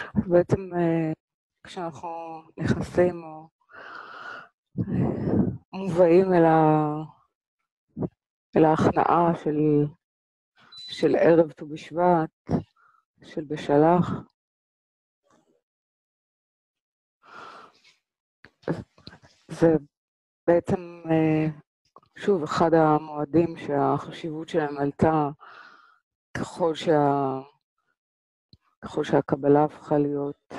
בעצם כשאנחנו נכנסים או מובאים אל ההכנעה של ערב ט"ו בשבט, של בשלח, זה בעצם שוב אחד המועדים שהחשיבות שלהם עלתה ככל שהקבלה הפכה להיות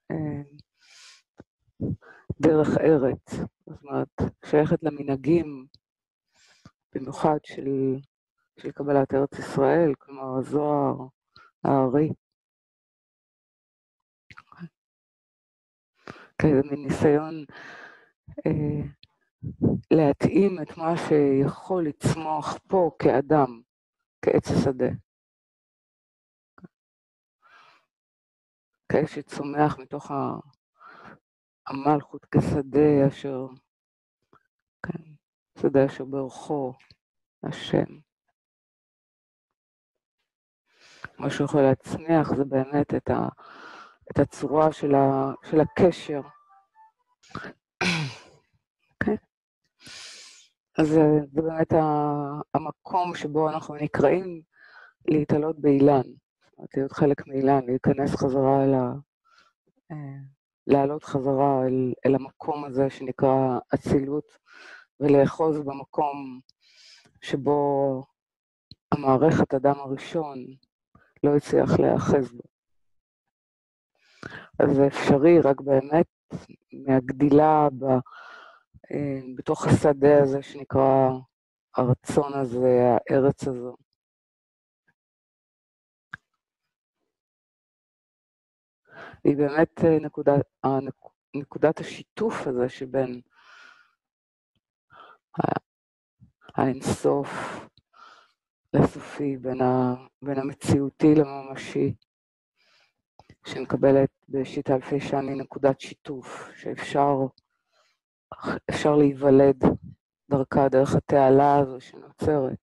דרך ארץ, זאת אומרת, שייכת למנהגים, במיוחד של קבלת ארץ ישראל, כלומר הזוהר, הארי. כזה מין ניסיון להתאים את מה שיכול לצמוח פה כאדם, כעץ השדה. כעץ שצומח מתוך המלכות כשדה אשר, כן, שדה אשר ברכו השם. מה שיכול להצמיח זה באמת את הצורה של הקשר. כן. אז זה באמת המקום שבו אנחנו נקראים להתעלות באילן. זאת אומרת, להיות חלק מאילן, להיכנס חזרה לעלות חזרה אל המקום הזה שנקרא אצילות, ולאחוז במקום שבו המערכת אדם הראשון לא הצליח להאחז בו. אז זה אפשרי רק באמת מהגדילה בתוך השדה הזה שנקרא הרצון הזה, הארץ הזו. היא באמת נקודת השיתוף הזה שבין האינסוף לסופי, בין המציאותי לממשי, שמקבלת בשיטה אלפי שני נקודת שיתוף, שאפשר להיוולד דרכה, דרך התעלה הזו שנוצרת,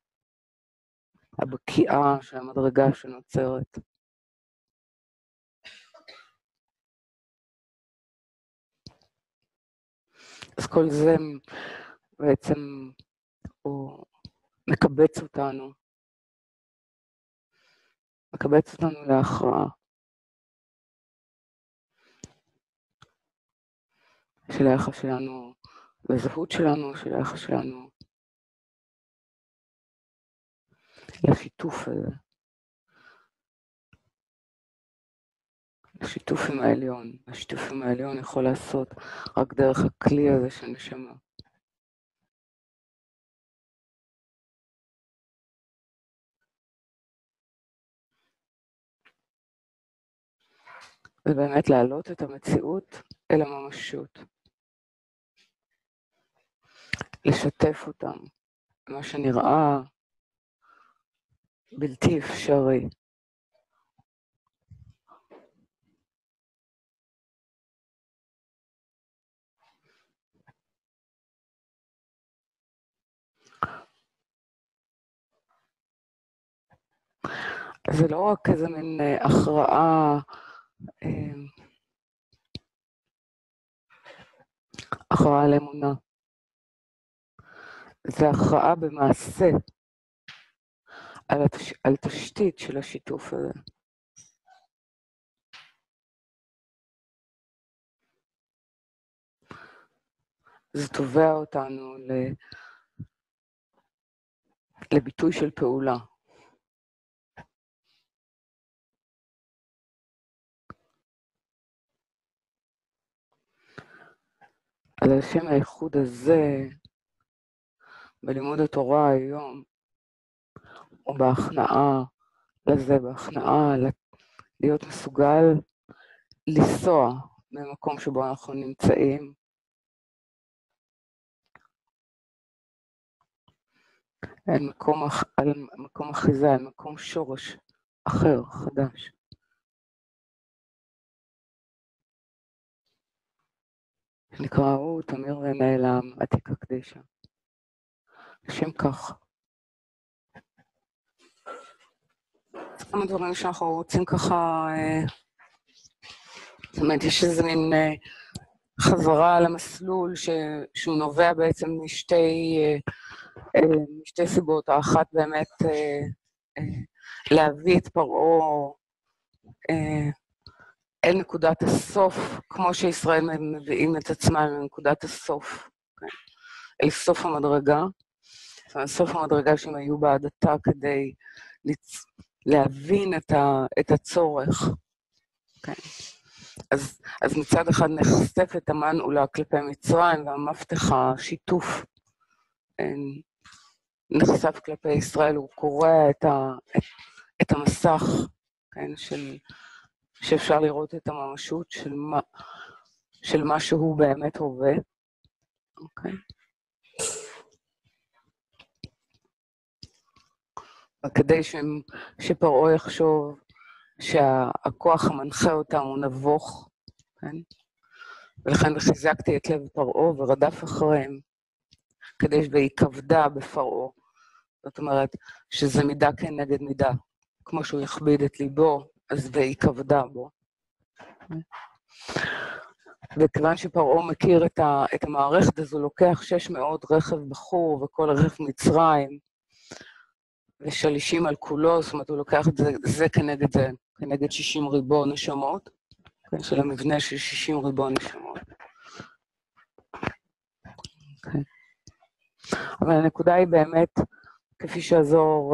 הבקיעה של המדרגה שנוצרת. אז כל זה בעצם הוא מקבץ אותנו להכרעה של היחס שלנו לזהות שלנו, של היחס שלנו לשיתוף הזה, לשיתוף עם העליון. השיתוף עם העליון יכול לעשות רק דרך הכלי הזה של נשמה. ובאמת להעלות את המציאות אל הממשות. לשתף אותם, מה שנראה בלתי אפשרי. זה לא רק איזה מין הכרעה על אמונה. זה הכרעה במעשה על תשתית של השיתוף הזה. זה תובע אותנו לביטוי של פעולה. על השם הייחוד הזה, בלימוד התורה היום, או בהכנעה לזה, בהכנעה להיות מסוגל לנסוע ממקום שבו אנחנו נמצאים, אל מקום אחיזה, אל מקום שורש אחר, חדש. שנקרא הוא תמיר ונעלם, עתיקה קדישה. לשם כך. כמה דברים שאנחנו רוצים ככה זאת אומרת, יש איזה מין חזרה למסלול שהוא נובע בעצם משתי סיבות. האחת באמת להביא את פרעה אל נקודת הסוף, כמו שישראל מביאים את עצמם לנקודת הסוף, אל סוף המדרגה. זאת אומרת, סוף המדרגה שהם היו בעדתה כדי להבין את הצורך. אז מצד אחד נחשפת המנעולה כלפי מצרים, והמפתח השיתוף נחשף כלפי ישראל, הוא קורע את המסך, כן, שאפשר לראות את הממשות של מה שהוא באמת הווה. אוקיי. וכדי שפרעה יחשוב שהכוח המנחה אותם הוא נבוך, כן? ולכן חיזקתי את לב פרעה ורדף אחריהם, כדי שהיא כבדה בפרעה. זאת אומרת, שזה מידה כנגד מידה. כמו שהוא יכביד את ליבו, אז והיא כבדה בו. וכיוון שפרעה מכיר את המערכת, אז הוא לוקח 600 רכב בחור וכל רכב מצרים, ושלישים על כולו, זאת אומרת, הוא לוקח את זה כנגד זה, כנגד 60 ריבון נשמות, כן, של המבנה של 60 ריבון נשמות. Okay. אבל הנקודה היא באמת, כפי שהזוהר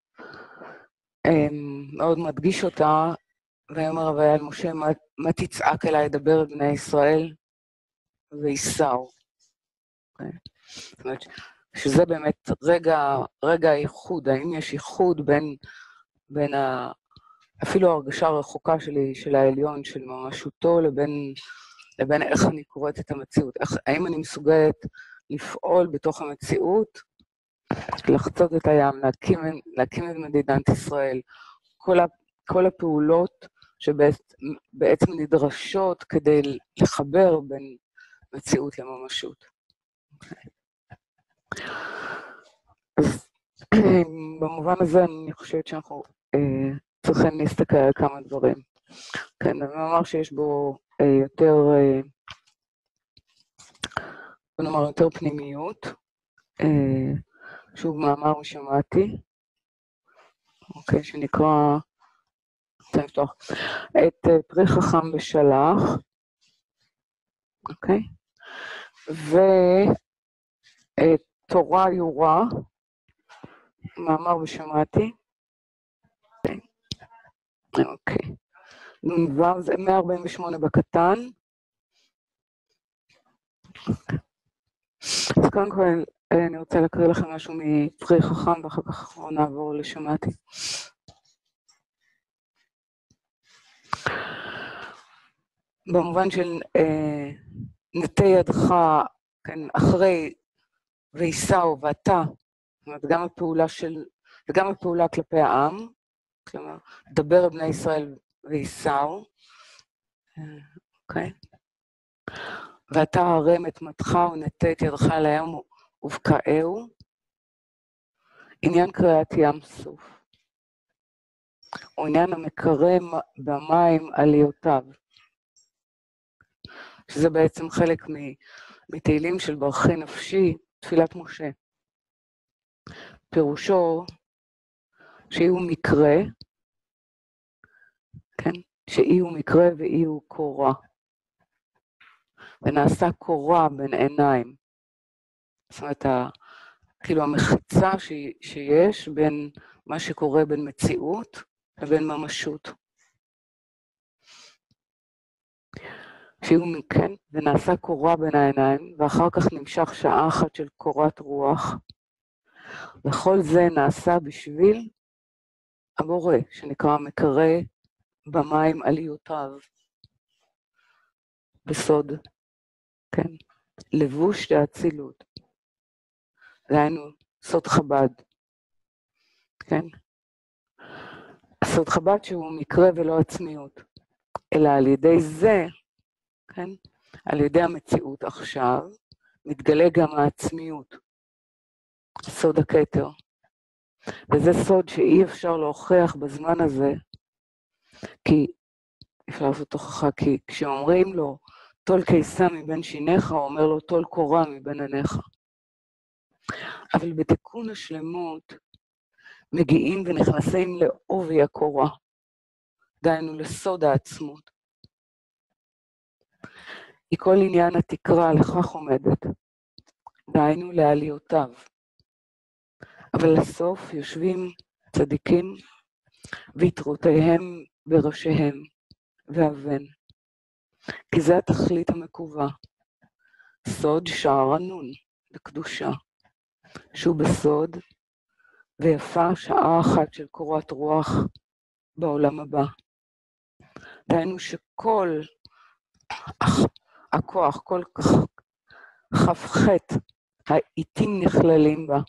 מאוד מדגיש אותה, ויאמר ויעל משה, מה תצעק אליי דבר בני ישראל, וייסעו. Okay. זאת אומרת, שזה באמת רגע הייחוד, האם יש ייחוד בין אפילו ההרגשה הרחוקה שלי, של העליון, של ממשותו, לבין איך אני קוראת את המציאות. האם אני מסוגלת לפעול בתוך המציאות, לחצות את הים, להקים את מדינת ישראל, כל הפעולות שבעצם נדרשות כדי לחבר בין מציאות לממשות. אז במובן הזה אני חושבת שאנחנו צריכים להסתכל על כמה דברים. כן, אני אומר שיש בו יותר פנימיות, שוב מאמר שמעתי, אוקיי, שנקרא, צריך לפתוח, את פרי חכם בשלח, אוקיי, ואת תורה יורה, מאמר ושמעתי, אוקיי, נ"ו זה 148 בקטן. אז קודם כל אני רוצה להקריא לכם משהו מפרי חכם, ואחר כך נעבור לשמעתי. במובן של נטה ידך, כן, אחרי וייסעו ואתה, זאת אומרת, גם הפעולה כלפי העם, כלומר, דבר בני ישראל וייסעו, אוקיי? ואתה הרם את מתך ונטה את ידך על הים ובקעהו, עניין קריאת ים סוף, או עניין המקרם במים עליותיו, שזה בעצם חלק מתהילים של ברכי נפשי, תפילת משה. פירושו שאי הוא מקרה, כן? שאי הוא מקרה ואי הוא קורה. ונעשה קורה בין עיניים. זאת אומרת, כאילו המחיצה שיש בין מה שקורה בין מציאות לבין ממשות. שהוא מכן, ונעשה קורה בין העיניים, ואחר כך נמשך שעה אחת של קורת רוח, וכל זה נעשה בשביל הבורא, שנקרא מקרא במים עליותיו, בסוד, כן, לבוש האצילות, דהיינו סוד חב"ד, כן, סוד חב"ד שהוא מקרא ולא עצמיות, אלא על ידי זה, כן, על ידי המציאות עכשיו, מתגלה גם העצמיות, סוד הכתר, וזה סוד שאי אפשר להוכיח בזמן הזה, כי אפשר לעשות תוכחה, כי כשאומרים לו, טול קיסם מבין שיניך, הוא אומר לו, טול קורה מבין עיניך. אבל בתיקון השלמות, מגיעים ונכנסים לעובי הקורה, דהיינו לסוד העצמות. כי כל עניין התקרה לכך עומדת, דהיינו לעליותיו. אבל לסוף יושבים צדיקים ויתרותיהם בראשיהם ואבן. כי זה התכלית המקווה, סוד שער הנון לקדושה, שהוא בסוד ויפה שעה אחת של קורת רוח בעולם הבא. דהיינו שכל הכוח, כל כ"ח העיתים נכללים בה.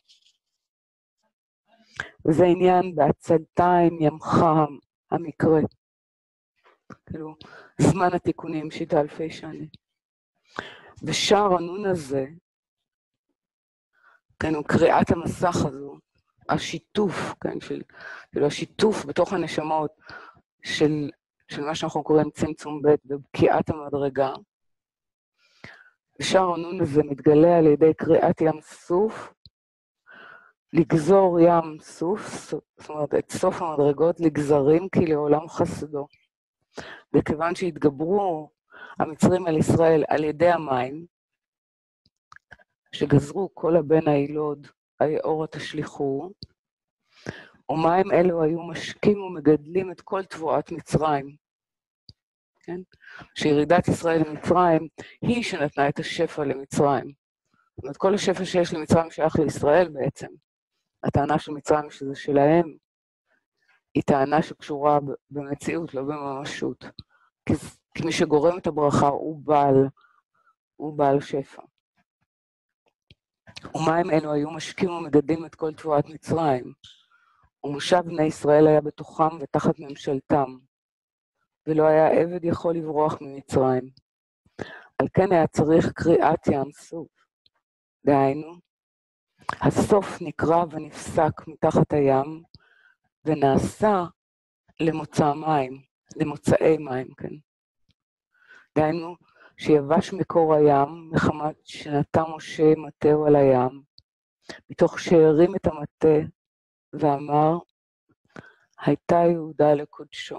וזה עניין בעצלתיים ימך המקרה. כאילו, זמן התיקונים, 7,000 שנים. ושער הנון הזה, כן, הוא קריאת המסך הזו, השיתוף, כן, כאילו השיתוף בתוך הנשמות של מה שאנחנו קוראים צמצום ב' ובקיעת המדרגה. ושער הנון הזה מתגלה על ידי קריאת ים סוף, לגזור ים סוף, זאת אומרת, את סוף המדרגות לגזרים כי לעולם חסדו. וכיוון שהתגברו המצרים על ישראל על ידי המים, שגזרו כל הבן הילוד, היאורה תשליכו, ומים אלו היו משקים ומגדלים את כל תבואת מצרים. כן? שירידת ישראל למצרים היא שנתנה את השפע למצרים. זאת אומרת, כל השפע שיש למצרים שייך לישראל בעצם. הטענה של מצרים שזה שלהם, היא טענה שקשורה במציאות, לא בממשות. כי מי שגורם את הברכה הוא בעל שפע. ומים אלו היו משקים ומגדלים את כל תבואת מצרים. ומושב בני ישראל היה בתוכם ותחת ממשלתם. ולא היה עבד יכול לברוח ממצרים. על כן היה צריך קריאת ים סוף. דהיינו, הסוף נקרא ונפסק מתחת הים, ונעשה למוצאי מים, כן. דהיינו, שיבש מקור הים, מחמת שנטע משה מטהו על הים, מתוך שהרים את המטה, ואמר, הייתה יהודה לקודשו.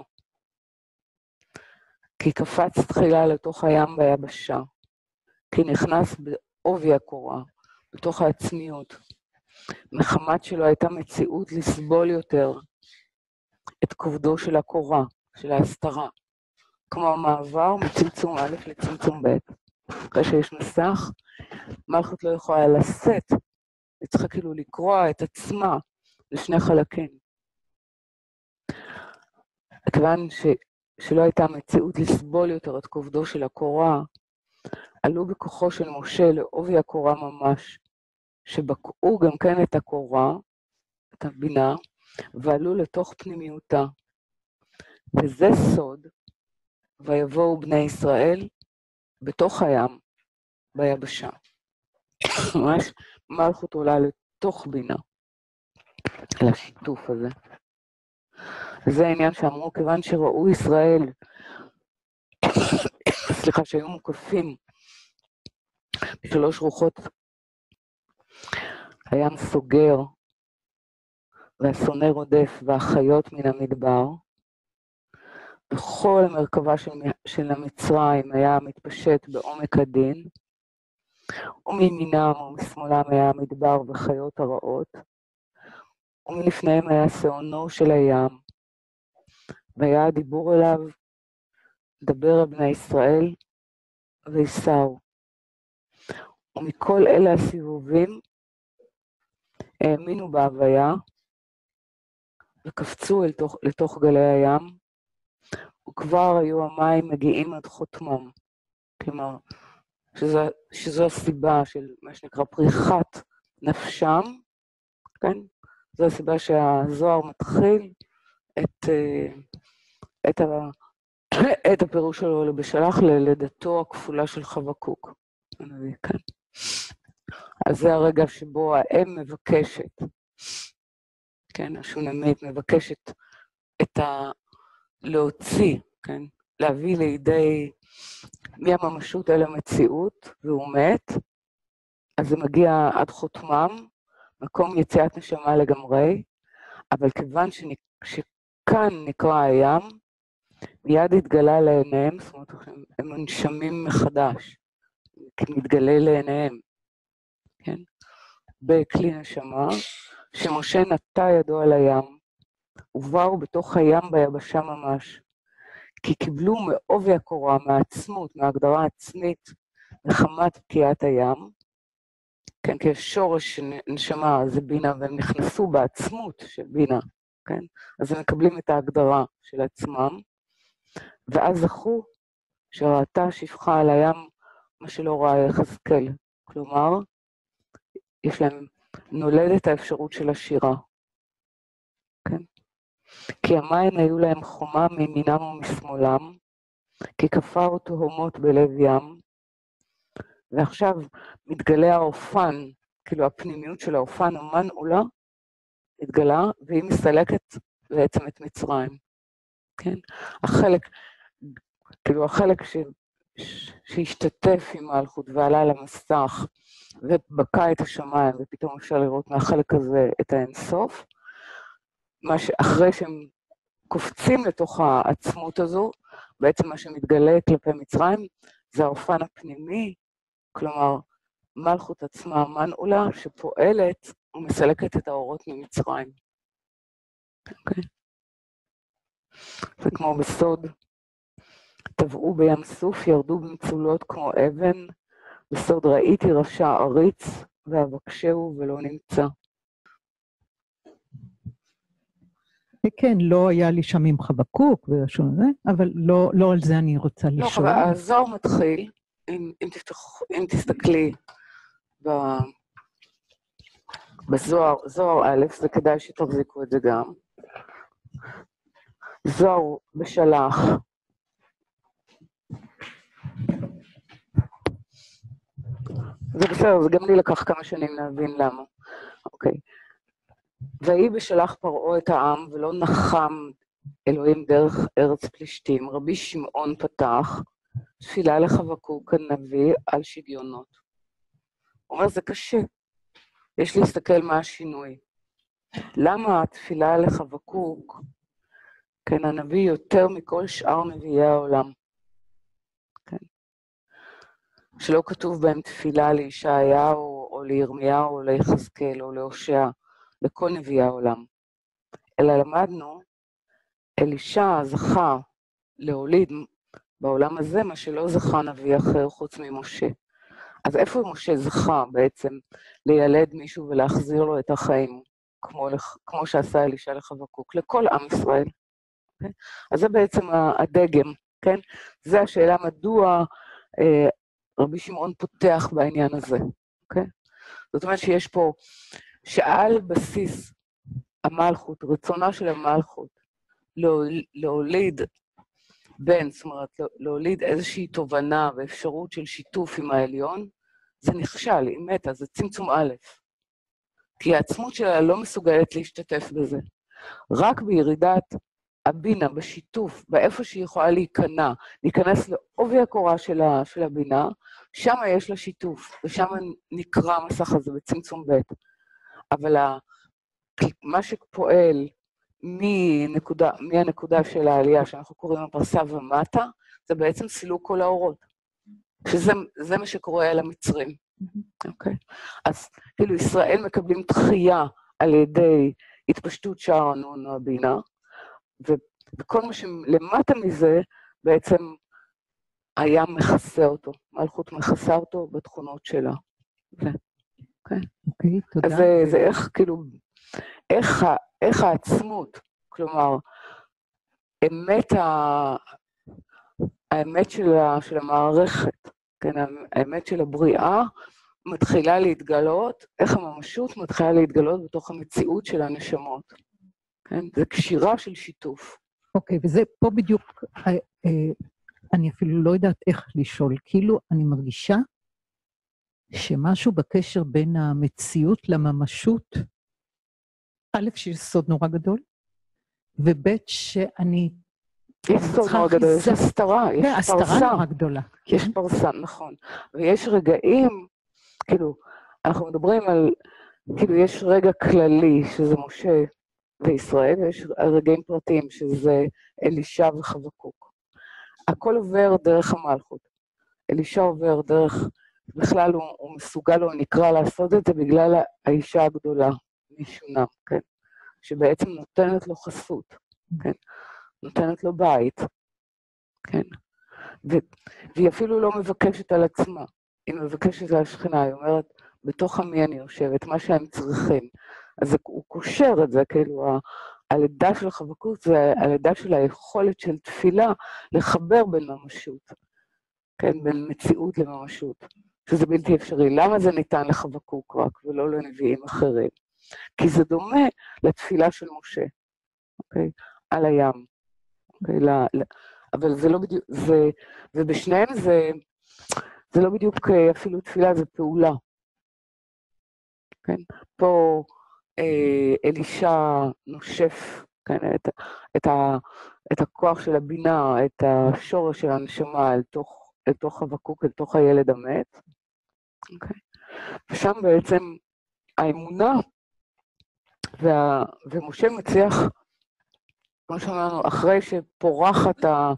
כי קפץ תחילה לתוך הים ביבשה, כי נכנס בעובי הקורה, בתוך העצמיות, מחמת שלא הייתה מציאות לסבול יותר את כובדו של הקורה, של ההסתרה, כמו המעבר מצמצום א' לצמצום ב'. אחרי שיש מסך, מלכות לא יכולה לשאת, היא צריכה כאילו לקרוע את עצמה לשני חלקים. כיוון שלא הייתה מציאות לסבול יותר את כובדו של הקורה, עלו בכוחו של משה לעובי הקורה ממש, שבקעו גם כן את הקורה, את הבינה, ועלו לתוך פנימיותה. וזה סוד, ויבואו בני ישראל בתוך הים, ביבשה. ממש מלכות עולה לתוך בינה, לשיתוף הזה. וזה העניין שאמרו, כיוון שראו ישראל, שהיו מוקפים בשלוש רוחות, הים סוגר, והשונא רודף, והחיות מן המדבר, וכל המרכבה של המצרים היה מתפשט בעומק הדין, ומימינם ומשמאלם היה המדבר וחיות הרעות, ומלפניהם היה שעונו של הים, והיה הדיבור אליו, דבר על בני ישראל, ויסעו. ומכל אלה הסיבובים, האמינו בהוויה, וקפצו לתוך גלי הים, וכבר היו המים מגיעים עד חותמם. כלומר, שזו הסיבה של מה שנקרא פריחת נפשם, כן? זו הסיבה שהזוהר מתחיל את הפירוש שלו בשלח ללידתו הכפולה של חבקוק. כן. אז זה הרגע שבו האם מבקשת, כן, השונמית מבקשת להוציא, כן, להביא לידי מהממשות אל המציאות, והוא מת, אז זה מגיע עד חותמם, מקום יציאת נשמה לגמרי, אבל כיוון שכאן נקרא הים, מיד התגלה לעיניהם, זאת אומרת, הם מנשמים מחדש, מתגלה לעיניהם, כן? בכלי נשמה, שמשה נטע ידו על הים, ובאו בתוך הים ביבשה ממש, כי קיבלו מעובי הקורה, מהעצמות, מההגדרה העצמית, מחמת פקיעת הים, כן, כי שורש נשמה זה בינה, והם נכנסו בעצמות של בינה, כן? אז הם מקבלים את ההגדרה של עצמם, ואז זכו שראתה שפחה על הים, מה שלא ראה יחזקאל. כלומר, יש להם, נולדת האפשרות של השירה, כן? כי המים היו להם חומה מימינם ומשמאלם, כי כפר תהומות בלב ים, ועכשיו מתגלה האופן, כאילו הפנימיות של האופן, אמן עולה, התגלה, והיא מסלקת בעצם את מצרים, כן? החלק שהשתתף עם מלכות ועלה למסך, ובקע את השמיים, ופתאום אפשר לראות מהחלק הזה את האינסוף, אחרי שהם קופצים לתוך העצמות הזו, בעצם מה שמתגלה כלפי מצרים, זה האופן הפנימי, כלומר, מלכות עצמה, מנעולה, שפועלת ומסלקת את האורות ממצרים. אוקיי? זה כמו בסוד, טבעו בים סוף, ירדו במצולות כמו אבן, בסוד ראיתי רשע עריץ, ואבקשהו ולא נמצא. כן, לא היה לי שם עם חבקוק ושום זה, אבל לא על זה אני רוצה לשאול. לא, אבל הזוהר מתחיל, אם תסתכלי בזוהר, זוהר א', זה כדאי שתחזיקו את זה גם. זוהר בשלח. זה בסדר, זה גם לי לקח כמה שנים להבין למה. אוקיי. ויהי בשלח פרעה את העם, ולא נחם אלוהים דרך ארץ פלישתים. רבי שמעון פתח, תפילה לחבקוק הנביא על שגיונות. הוא אומר, זה קשה. יש להסתכל מה השינוי. למה התפילה לחבקוק, כן, הנביא יותר מכל שאר נביאי העולם? כן. שלא כתוב בהם תפילה לישעיהו, או לירמיהו, או ליחזקאל, או להושע, לכל נביאי העולם. אלא למדנו, אלישע זכה להוליד בעולם הזה, מה שלא זכה נביא אחר חוץ ממשה. אז איפה משה זכה בעצם לילד מישהו ולהחזיר לו את החיים, כמו שעשה אלישע לחבקוק, לכל עם ישראל? Okay? אז זה בעצם הדגם, כן? זה השאלה מדוע רבי שמעון פותח בעניין הזה, okay? זאת אומרת שיש פה, שעל בסיס המלכות, רצונה של המלכות, להוליד בן, זאת אומרת, להוליד איזושהי תובנה ואפשרות של שיתוף עם העליון, זה נכשל, היא מתה, זה צמצום א', כי העצמות שלה לא מסוגלת להשתתף בזה. רק בירידת הבינה, בשיתוף, באיפה שהיא יכולה להיכנס לעובי הקורה של הבינה, שם יש לה שיתוף, ושם נקרא המסך הזה בצמצום ב'. אבל מה שפועל מהנקודה של העלייה, שאנחנו קוראים הפרסה ומטה, זה בעצם סילוק כל האורות. שזה מה שקורה על המצרים. אוקיי? אז כאילו ישראל מקבלים דחייה על ידי התפשטות שער הנון או הבינה, וכל מה שלמטה מזה בעצם היה מכסה אותו, מלכות מכסה אותו בתכונות שלה. אוקיי, תודה. אז זה איך כאילו, איך העצמות, כלומר, האמת של המערכת, כן, האמת של הבריאה מתחילה להתגלות, איך הממשות מתחילה להתגלות בתוך המציאות של הנשמות. כן, זה קשירה של שיתוף. אוקיי, וזה פה בדיוק, אני אפילו לא יודעת איך לשאול, כאילו אני מרגישה שמשהו בקשר בין המציאות לממשות, א', שיש סוד נורא גדול, וב' שאני יש סוד נורא גדול, יש הסתרה, יש פרסה. הסתרה נורא גדולה. יש פרסה, נכון. ויש רגעים, כאילו, אנחנו מדברים על, כאילו, יש רגע כללי, שזה משה וישראל, ויש רגעים פרטיים, שזה אלישע וחבקוק. הכל עובר דרך המלכות. אלישע עובר דרך, בכלל הוא מסוגל, הוא נקרא לעשות את זה בגלל האישה הגדולה, משונה, כן? שבעצם נותנת לו חסות, כן? נותנת לו בית, כן? והיא אפילו לא מבקשת על עצמה, היא מבקשת על השכינה, היא אומרת, בתוך עמי אני יושבת, מה שהם צריכים. אז הוא קושר את זה, כאילו, הלידה של חבקוק זה הלידה של היכולת של תפילה לחבר בין ממשות, כן? בין מציאות לממשות, שזה בלתי אפשרי. למה זה ניתן לחבקוק רק ולא לנביאים אחרים? כי זה דומה לתפילה של משה, אוקיי? על הים, אוקיי? אבל זה לא בדיוק, ובשניהם זה לא בדיוק אפילו תפילה, זה פעולה. כן? פה אלישע נושף, כן? את הכוח של הבינה, את השורש של הנשמה אל תוך חבקוק, אל תוך הילד המת. אוקיי? ושם בעצם האמונה, ומשה מצליח, כמו שאמרנו, אחרי שפורחת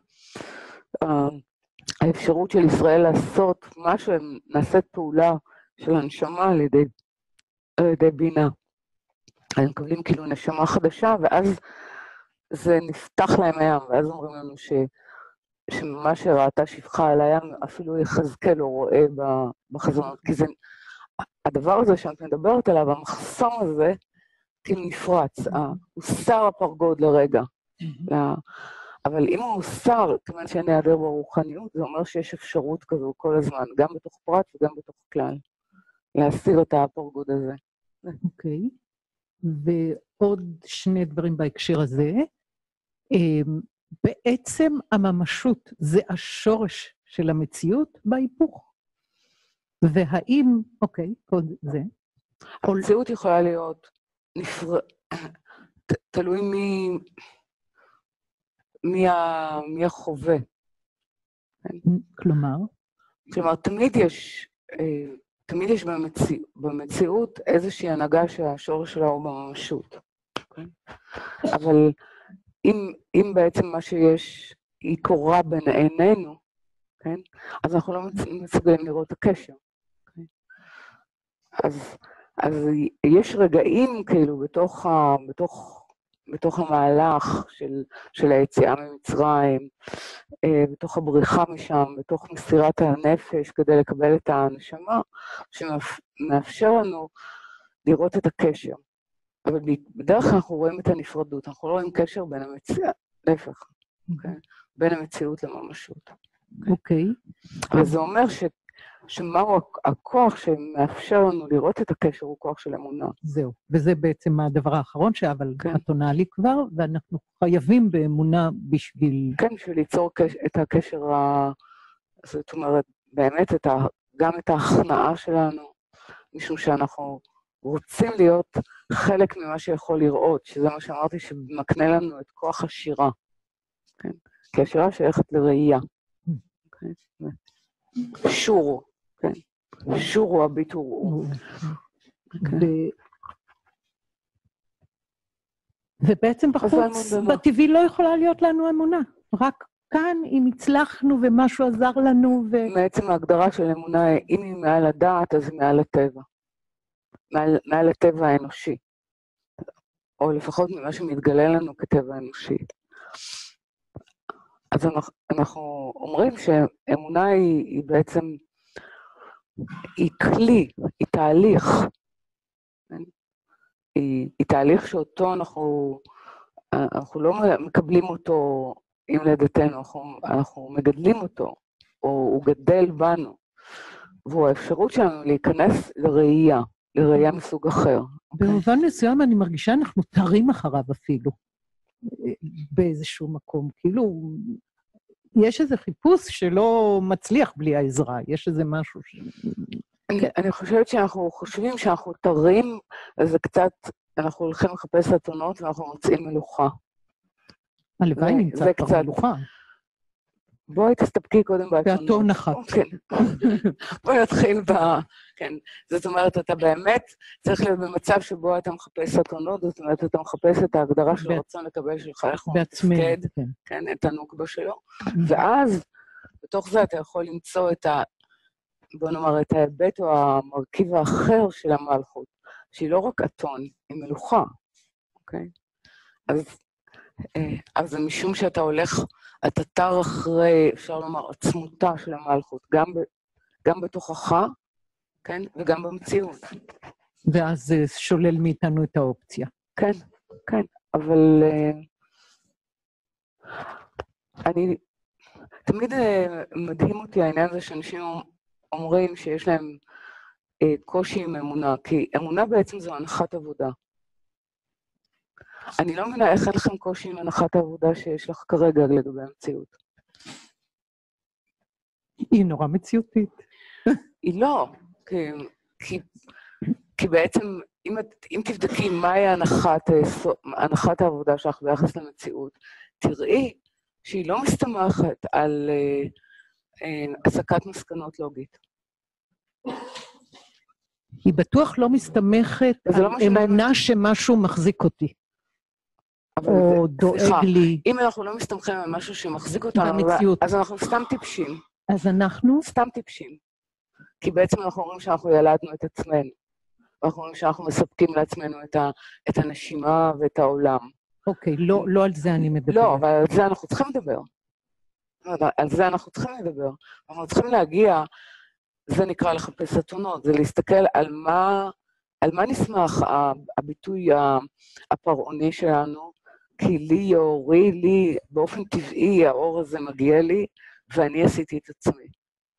האפשרות של ישראל לעשות משהו, נעשית פעולה של הנשמה על ידי בינה. הם מקבלים כאילו נשמה חדשה, ואז זה נפתח להם הים, ואז אומרים לנו שמה שראתה שפחה על הים, אפילו יחזקאל לא רואה בחזונות, כי זה, הדבר הזה שאת מדברת עליו, המחסום הזה, כאילו נפרץ, הוסר הפרגוד לרגע. אבל אם הוא הוסר, כיוון שאין היעדר ברוחניות, זה אומר שיש אפשרות כזו כל הזמן, גם בתוך פרט וגם בתוך כלל, להסיר את הפרגוד הזה. אוקיי. ועוד שני דברים בהקשר הזה. בעצם הממשות זה השורש של המציאות בהיפוך. והאם, אוקיי, עוד זה. המציאות יכולה להיות תלוי מי החווה. כלומר? כלומר, תמיד יש במציאות איזושהי הנהגה שהשורש שלה הוא בממשות. אבל אם בעצם מה שיש היא קורה בין עינינו, אז אנחנו לא מסוגלים לראות את הקשר. אז יש רגעים כאילו בתוך המהלך של היציאה ממצרים, בתוך הבריחה משם, בתוך מסירת הנפש כדי לקבל את הנשמה, שמאפשר לנו לראות את הקשר. אבל בדרך כלל אנחנו רואים את הנפרדות, אנחנו לא רואים קשר בין המציאות, להפך, בין המציאות לממשות. אוקיי. אבל זה אומר שמהו הכוח שמאפשר לנו לראות את הקשר הוא כוח של אמונה. זהו, וזה בעצם הדבר האחרון אבל את עונה לי כבר, ואנחנו חייבים באמונה בשביל... כן, בשביל ליצור את הקשר, זאת אומרת, באמת גם את ההכנעה שלנו, משום שאנחנו רוצים להיות חלק ממה שיכול לראות, שזה מה שאמרתי שמקנה לנו את כוח השירה, כן? כי השירה שייכת לראייה. שור, כן. שור הוא הביטור. ובעצם בחוץ, בטבעי לא יכולה להיות לנו אמונה. רק כאן, אם הצלחנו ומשהו עזר לנו בעצם ההגדרה של אמונה, אם היא מעל הדעת, אז היא מעל הטבע. מעל הטבע האנושי. או לפחות ממה שמתגלה לנו כטבע אנושי. אז אנחנו אומרים שאמונה היא בעצם, היא כלי, היא תהליך. היא תהליך שאותו אנחנו לא מקבלים אותו עם לידתנו, אנחנו מגדלים אותו, או הוא גדל בנו, והוא האפשרות שלנו להיכנס לראייה מסוג אחר. במובן מסוים אני מרגישה אנחנו תרים אחריו אפילו, באיזשהו מקום, כאילו... יש איזה חיפוש שלא מצליח בלי העזרה, יש איזה משהו אני חושבת שאנחנו חושבים שאנחנו תרים, אז זה קצת, אנחנו הולכים לחפש אתונות ואנחנו מוצאים מלוכה. הלוואי נמצא כבר מלוכה. בואי תסתפקי קודם באתונות. באתון אחת. כן. בואי נתחיל כן. זאת אומרת, אתה באמת צריך להיות במצב שבו אתה מחפש אתונות, זאת אומרת, אתה מחפש את ההגדרה של הרצון לקבל שלך, איך הוא מתפקד, כן, את הנוקבה שלו, ואז, בתוך זה אתה יכול למצוא בוא נאמר, את ההיבט או המרכיב האחר של המלכות, שהיא לא רק אתון, היא מלוכה, אוקיי? אז זה משום שאתה הולך, אתה תר אחרי, אפשר לומר, עצמותה של המלכות, גם בתוכך, כן? וגם במציאות. ואז זה שולל מאיתנו את האופציה. כן, כן, אבל אני, תמיד מדהים אותי העניין הזה שאנשים אומרים שיש להם קושי עם אמונה, כי אמונה בעצם זו הנחת עבודה. אני לא מבינה איך אין לכם קושי עם הנחת העבודה שיש לך כרגע לגבי המציאות. היא נורא מציאותית. היא לא, כי בעצם, אם תבדקי מהי הנחת העבודה שלך ביחס למציאות, תראי שהיא לא מסתמכת על הסקת מסקנות לוגית. היא בטוח לא מסתמכת על אמונה שמשהו מחזיק אותי. או דואג לי. אם אנחנו לא מסתמכים על משהו שמחזיק אותנו, אז אנחנו סתם טיפשים. אז אנחנו? סתם טיפשים. כי בעצם אנחנו אומרים שאנחנו ילדנו את עצמנו. אנחנו אומרים שאנחנו מספקים לעצמנו את הנשימה ואת העולם. אוקיי, לא על זה אני מדבר. לא, אבל על זה אנחנו צריכים לדבר. על זה אנחנו צריכים לדבר. אנחנו צריכים להגיע, זה נקרא לחפש אתונות, זה להסתכל על מה נשמח הביטוי הפרעוני שלנו, כי לי יאורי, לי באופן טבעי האור הזה מגיע לי, ואני עשיתי את עצמי.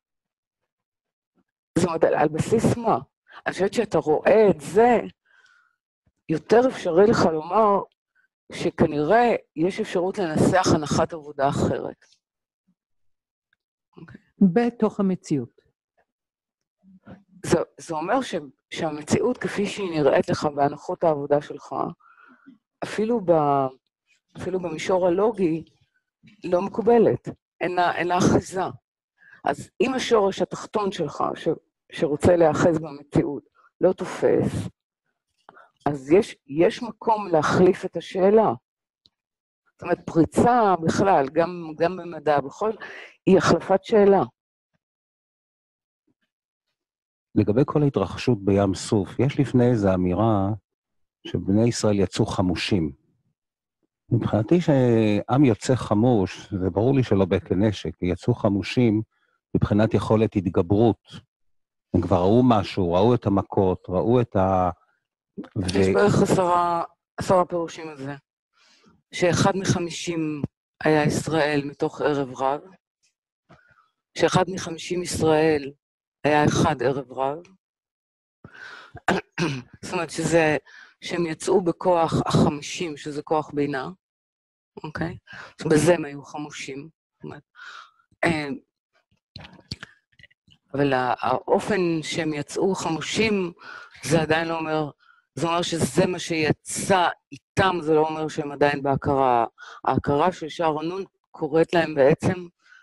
זאת אומרת, על בסיס מה? אני חושבת שאתה רואה את זה, יותר אפשרי לך לומר שכנראה יש אפשרות לנסח הנחת עבודה אחרת. בתוך המציאות. זה אומר שהמציאות כפי שהיא נראית לך בהנחות העבודה שלך, אפילו במישור הלוגי, לא מקובלת, אין לה אחיזה. אז אם השורש התחתון שלך, שרוצה להאחז במציאות, לא תופס, אז יש מקום להחליף את השאלה. זאת אומרת, פריצה בכלל, גם במדע, היא החלפת שאלה. לגבי כל ההתרחשות בים סוף, יש לפני איזו אמירה שבני ישראל יצאו חמושים. מבחינתי שעם יוצא חמוש, זה ברור לי שלא בכנשק, יצאו חמושים מבחינת יכולת התגברות. הם כבר ראו משהו, ראו את המכות, ראו את יש בערך 10 פירושים על זה. שאחד מ-50 היה ישראל מתוך ערב רב, שאחד מ-50 ישראל היה אחד ערב רב, זאת אומרת שהם יצאו בכוח 50, שזה כוח בינה, אוקיי? בזה הם היו חמושים. אבל האופן שהם יצאו חמושים, זה עדיין לא אומר, זה אומר שזה מה שיצא איתם, זה לא אומר שהם עדיין בהכרה. ההכרה של שער הנון קוראת להם בעצם,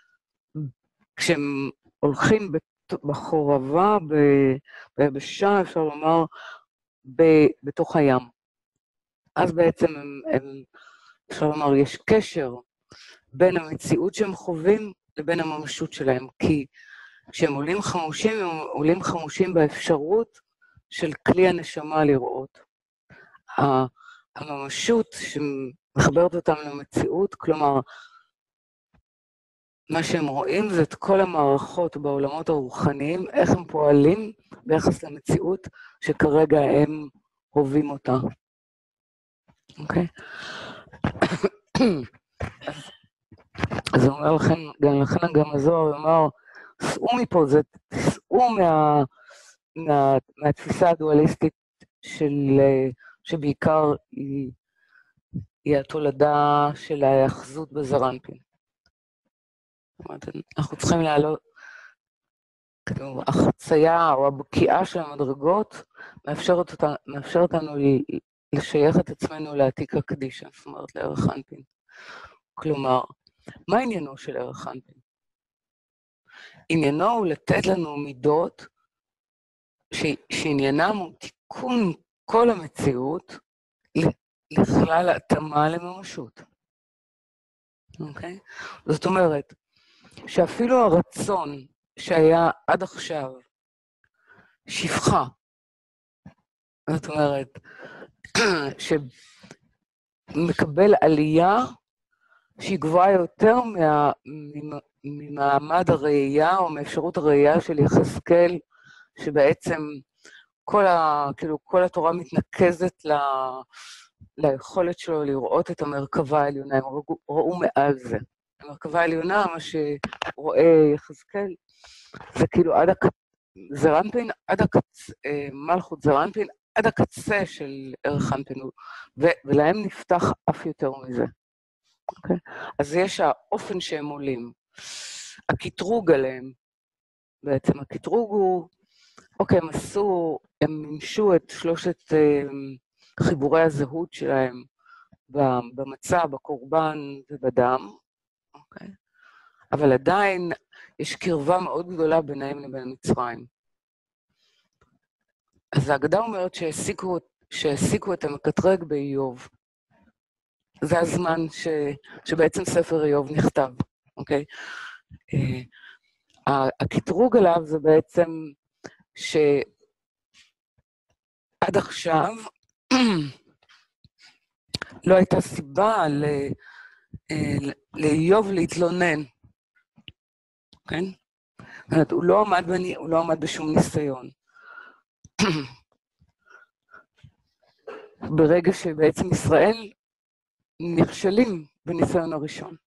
כשהם הולכים בחורבה, ביבשה, אפשר לומר, בתוך הים. אז בעצם אפשר לומר, יש קשר בין המציאות שהם חווים לבין הממשות שלהם, כי כשהם עולים חמושים, הם עולים חמושים באפשרות של כלי הנשמה לראות. הממשות שמחברת אותם למציאות, כלומר, מה שהם רואים זה את כל המערכות בעולמות הרוחניים, איך הם פועלים ביחס למציאות שכרגע הם הובים אותה. אוקיי? אז הוא אומר לכן גם הזוהר אמר, סעו מפה, סעו מהתפיסה הדואליסטית שבעיקר היא התולדה של ההאחזות בזרנפין. זאת אומרת, אנחנו צריכים לעלות, החצייה או הבקיעה של המדרגות מאפשרת לנו לשייך את עצמנו לעתיק הקדישה, זאת אומרת לערך אנפין. כלומר, מה עניינו של ערך אנפין? עניינו הוא לתת לנו מידות שעניינם הוא תיקון כל המציאות לכלל התאמה לממשות. אוקיי? זאת אומרת, שאפילו הרצון שהיה עד עכשיו שפחה, זאת אומרת, שמקבל עלייה שהיא גבוהה יותר ממעמד הראייה או מאפשרות הראייה של יחזקאל, שבעצם כל התורה מתנקזת ליכולת שלו לראות את המרכבה העליונה, הם ראו מעל זה. המרכבה העליונה, מה שרואה יחזקאל, זה כאילו זרנפין עד הקצה, מלכות זרנפין עד הקצה של ערך אנפין, ולהם נפתח אף יותר מזה. אוקיי? אז יש האופן שהם עולים. הקטרוג עליהם, בעצם הקטרוג הוא, אוקיי, הם מימשו את שלושת חיבורי הזהות שלהם במצה, בקורבן ובדם, אוקיי? אבל עדיין יש קרבה מאוד גדולה ביניהם לבין מצרים. אז ההגדה אומרת שהעסיקו את המקטרג באיוב. זה הזמן שבעצם ספר איוב נכתב, אוקיי? הקטרוג עליו זה בעצם שעד עכשיו לא הייתה סיבה לאיוב להתלונן, כן? זאת אומרת, הוא לא עמד בשום ניסיון. ברגע שבעצם ישראל נכשלים בניסיון הראשון,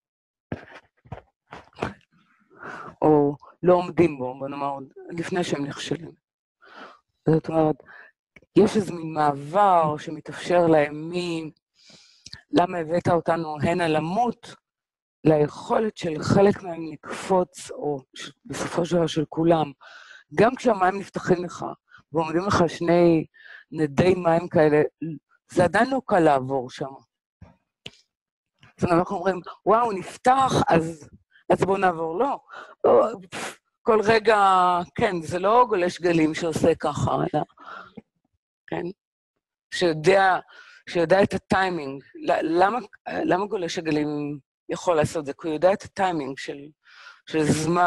או לא עומדים בו, בוא נאמר, לפני שהם נכשלים. זאת אומרת, יש איזה מין מעבר שמתאפשר להם למה הבאת אותנו הנה למות, ליכולת של חלק מהם לקפוץ, או בסופו של דבר של כולם, גם כשהמים נפתחים לך, ועומדים לך שני נדי מים כאלה, זה עדיין לא קל לעבור שם. זאת אומרת, אנחנו אומרים, וואו, נפתח, אז בואו נעבור. לא. כל רגע, כן, זה לא גולש גלים שעושה ככה, אלא, כן? שיודע את הטיימינג. למה גולש הגלים יכול לעשות זה? כי הוא יודע את הטיימינג של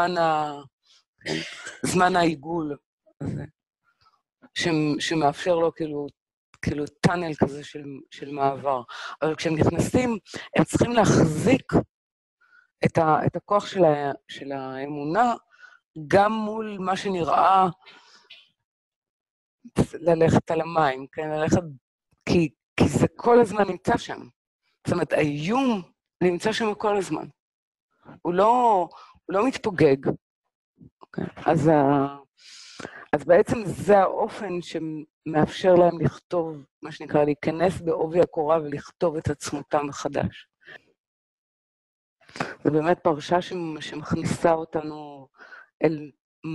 זמן העיגול הזה, שמאפשר לו כאילו טאנל כזה של מעבר. אבל כשהם נכנסים, הם צריכים להחזיק את הכוח של האמונה, גם מול מה שנראה ללכת על המים, כן? כי זה כל הזמן נמצא שם. זאת אומרת, האיום נמצא שם כל הזמן. הוא לא מתפוגג. Okay. אז בעצם זה האופן שמאפשר להם לכתוב, מה שנקרא, להיכנס בעובי הקורה ולכתוב את עצמותם מחדש. זה באמת פרשה שמכניסה אותנו אל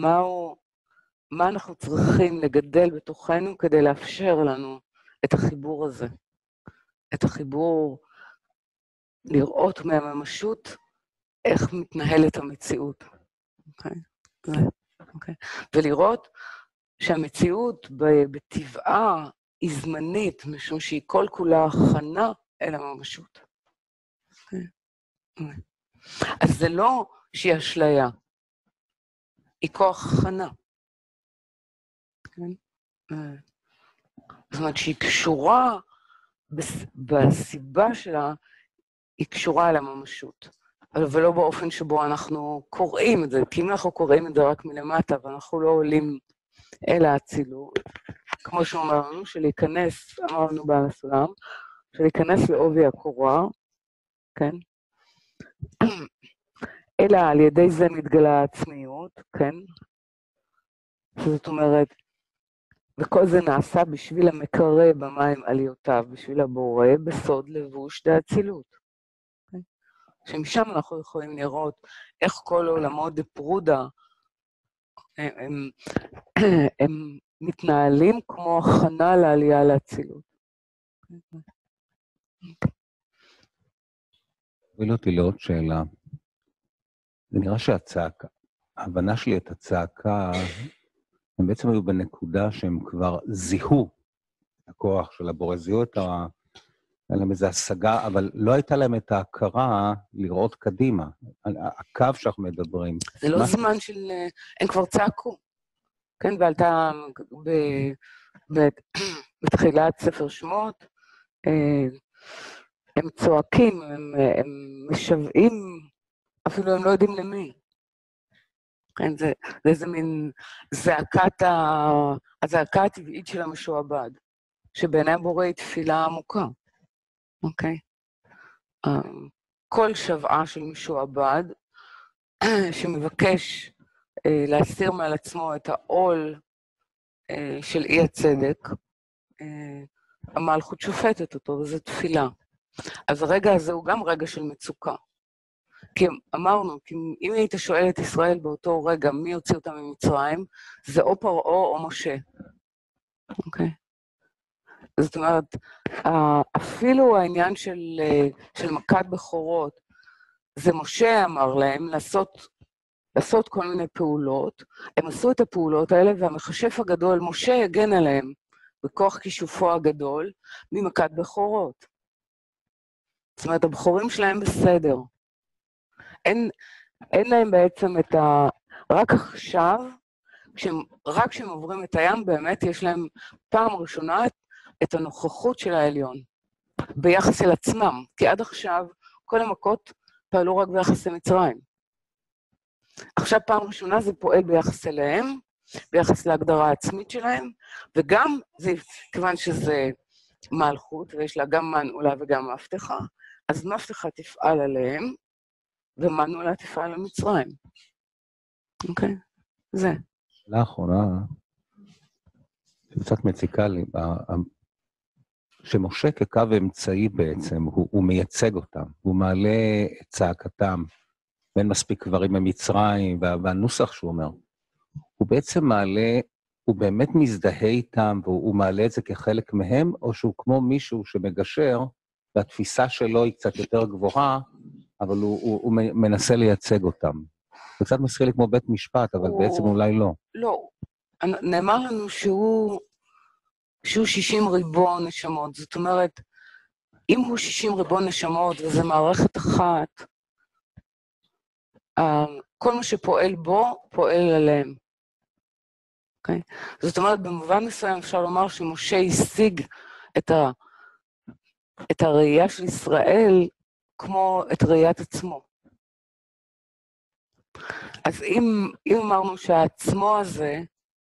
מה אנחנו צריכים לגדל בתוכנו כדי לאפשר לנו את החיבור הזה. את החיבור לראות מהממשות איך מתנהלת המציאות. אוקיי? אוקיי. ולראות שהמציאות בטבעה היא זמנית, משום שהיא כל כולה הכנה אל הממשות. אוקיי. אז זה לא שהיא אשליה, היא כוח הכנה. כן? זאת אומרת שהיא קשורה, בסיבה שלה, היא קשורה אל הממשות. אבל לא באופן שבו אנחנו קוראים את זה, כי אם אנחנו קוראים את זה רק מלמטה, ואנחנו לא עולים אל האצילות, כמו שאומרנו, שלהיכנס, אמרנו בעל הסולם, שלהיכנס לעובי הקורה, כן? אלא על ידי זה מתגלה העצמיות, כן? זאת אומרת, וכל זה נעשה בשביל המקרא במים עליותיו, בשביל הבורא, בסוד לבוש דאצילות. Okay? שמשם אנחנו יכולים לראות איך כל עולמות דפרודה, הם מתנהלים כמו הכנה לעלייה לאצילות. הוביל אותי לעוד שאלה. זה נראה שהצעקה, ההבנה שלי את הצעקה, הם בעצם היו בנקודה שהם כבר זיהו את הכוח של הבורא, זיהו את היה להם איזו השגה, אבל לא הייתה להם את ההכרה לראות קדימה. הקו שאנחנו מדברים. זה לא זמן של... הם כבר צעקו. כן, ועלתה בתחילת ספר שמות, הם צועקים, הם משוועים, אפילו הם לא יודעים למי. כן, זה איזה מין הזעקה הטבעית של המשועבד, שבעיני הבורא היא תפילה עמוקה. אוקיי? כל שבעה של משועבד, שמבקש להסיר מעל עצמו את העול של אי הצדק, המלכות שופטת אותו, וזו תפילה. אז הרגע הזה הוא גם רגע של מצוקה. כי אמרנו, אם היית שואל את ישראל באותו רגע מי יוציא אותם ממצרים, זה או פרעה או משה. אוקיי? זאת אומרת, אפילו העניין של מכת בכורות, זה משה אמר להם לעשות כל מיני פעולות, הם עשו את הפעולות האלה, והמכשף הגדול, משה הגן עליהם, בכוח כישופו הגדול, ממכת בכורות. זאת אומרת, הבכורים שלהם בסדר. אין להם בעצם רק עכשיו, רק כשהם עוברים את הים, באמת יש להם פעם ראשונה את הנוכחות של העליון, ביחס אל עצמם, כי עד עכשיו כל המכות פעלו רק ביחס למצרים. עכשיו פעם ראשונה זה פועל ביחס אליהם, ביחס להגדרה העצמית שלהם, וגם זה, כיוון שזה מלכות, ויש לה גם מנעולה וגם מבטחה, אז מבטחה תפעל עליהם, ומנעולה תפעל למצרים. אוקיי? זה. לאחרונה, קצת מציקה לי, שמשה כקו אמצעי בעצם, הוא מייצג אותם, הוא מעלה את צעקתם, בין מספיק גברים ממצרים, והנוסח שהוא אומר, הוא בעצם מעלה, הוא באמת מזדהה איתם, והוא מעלה את זה כחלק מהם, או שהוא כמו מישהו שמגשר, והתפיסה שלו היא קצת יותר גבוהה, אבל הוא מנסה לייצג אותם. זה קצת מזכיר לי כמו בית משפט, אבל בעצם אולי לא. לא, נאמר לנו שהוא 60 ריבון נשמות, זאת אומרת, אם הוא 60 ריבון נשמות וזה מערכת אחת, כל מה שפועל בו, פועל עליהם. Okay? זאת אומרת, במובן מסוים אפשר לומר שמשה השיג את הראייה של ישראל כמו את ראיית עצמו. אז אם אמרנו שהעצמו הזה,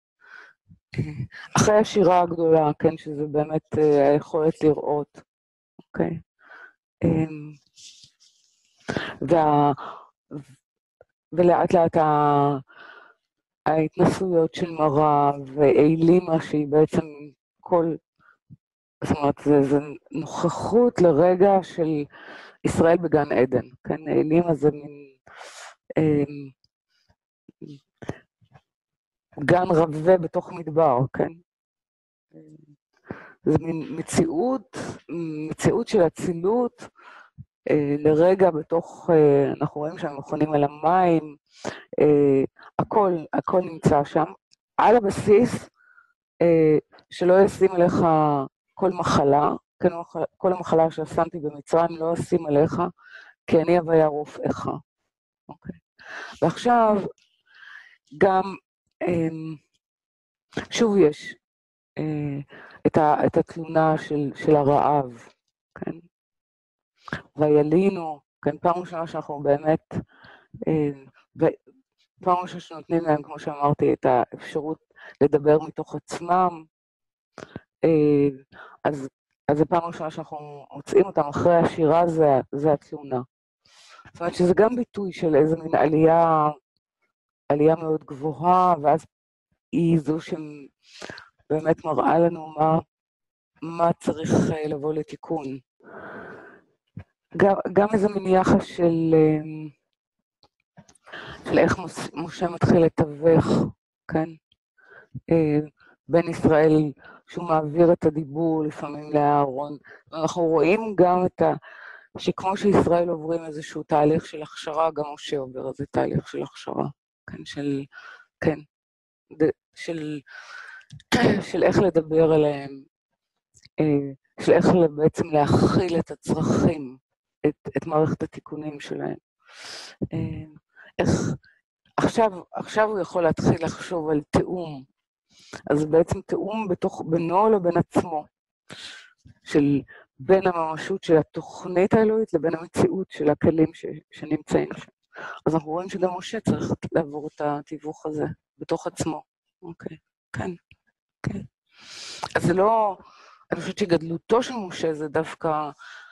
אחרי השירה הגדולה, כן, שזה באמת היכולת לראות, אוקיי? ולאט לאט ההתנסויות של מרה ואילימה, שהיא בעצם זאת אומרת, זה נוכחות לרגע של ישראל בגן עדן, כן? אילימה זה מין גן רבה בתוך מדבר, כן? זה מין מציאות של אצילות, לרגע בתוך, אנחנו רואים שהם מכונים אל המים, הכל נמצא שם, על הבסיס שלא ישים עליך כל מחלה, כן, כל המחלה ששמתי במצרים לא אשים עליך, כי אני הוויה רופאך. אוקיי. ועכשיו גם, שוב יש את התלונה של הרעב, כן? ויללינו, כן, פעם ראשונה שאנחנו באמת, פעם ראשונה שנותנים להם, כמו שאמרתי, את האפשרות לדבר מתוך עצמם, אז זה פעם ראשונה שאנחנו מוצאים אותם אחרי השירה, זה התלונה. זאת אומרת שזה גם ביטוי של איזה מין עלייה מאוד גבוהה, ואז היא זו שבאמת מראה לנו מה צריך לבוא לתיקון. גם איזה מין יחס של איך משה מתחיל לתווך, כן? בין ישראל, שהוא מעביר את הדיבור לפעמים לאהרון. אנחנו רואים גם שכמו שישראל עוברים איזשהו תהליך של הכשרה, גם משה עובר איזה תהליך של הכשרה, כן, כן, של איך לדבר אליהם, של איך בעצם להכיל את הצרכים, את מערכת התיקונים שלהם. איך, עכשיו הוא יכול להתחיל לחשוב על תאום, אז בעצם תאום בינו לבין עצמו, של בין הממשות של התוכנית האלוהית לבין המציאות של הכלים שנמצאים שם. אז אנחנו רואים שגם משה צריך לעבור את התיווך הזה בתוך עצמו. אוקיי, כן, כן. אז זה לא, אני חושבת שגדלותו של משה זה דווקא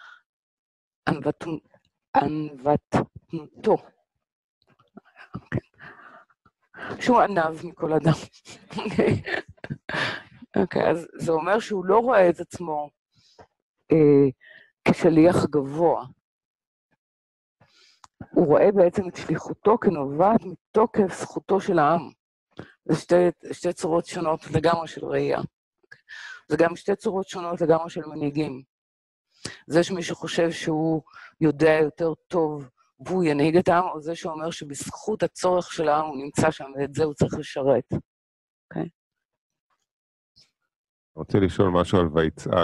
ענוותנותו. אוקיי. שהוא ענב מכל אדם. אוקיי, אז זה אומר שהוא לא רואה את עצמו כשליח גבוה. הוא רואה בעצם את שליחותו כנובעת מתוקף זכותו של העם. זה שתי צורות שונות לגמרי של ראייה. זה גם שתי צורות שונות לגמרי של מנהיגים. זה שמי שחושב שהוא יודע יותר טוב והוא ינהיג את העם, או זה שאומר שבזכות הצורך של העם הוא נמצא שם, ואת זה הוא צריך לשרת. אוקיי? אני רוצה לשאול משהו על ויצעק.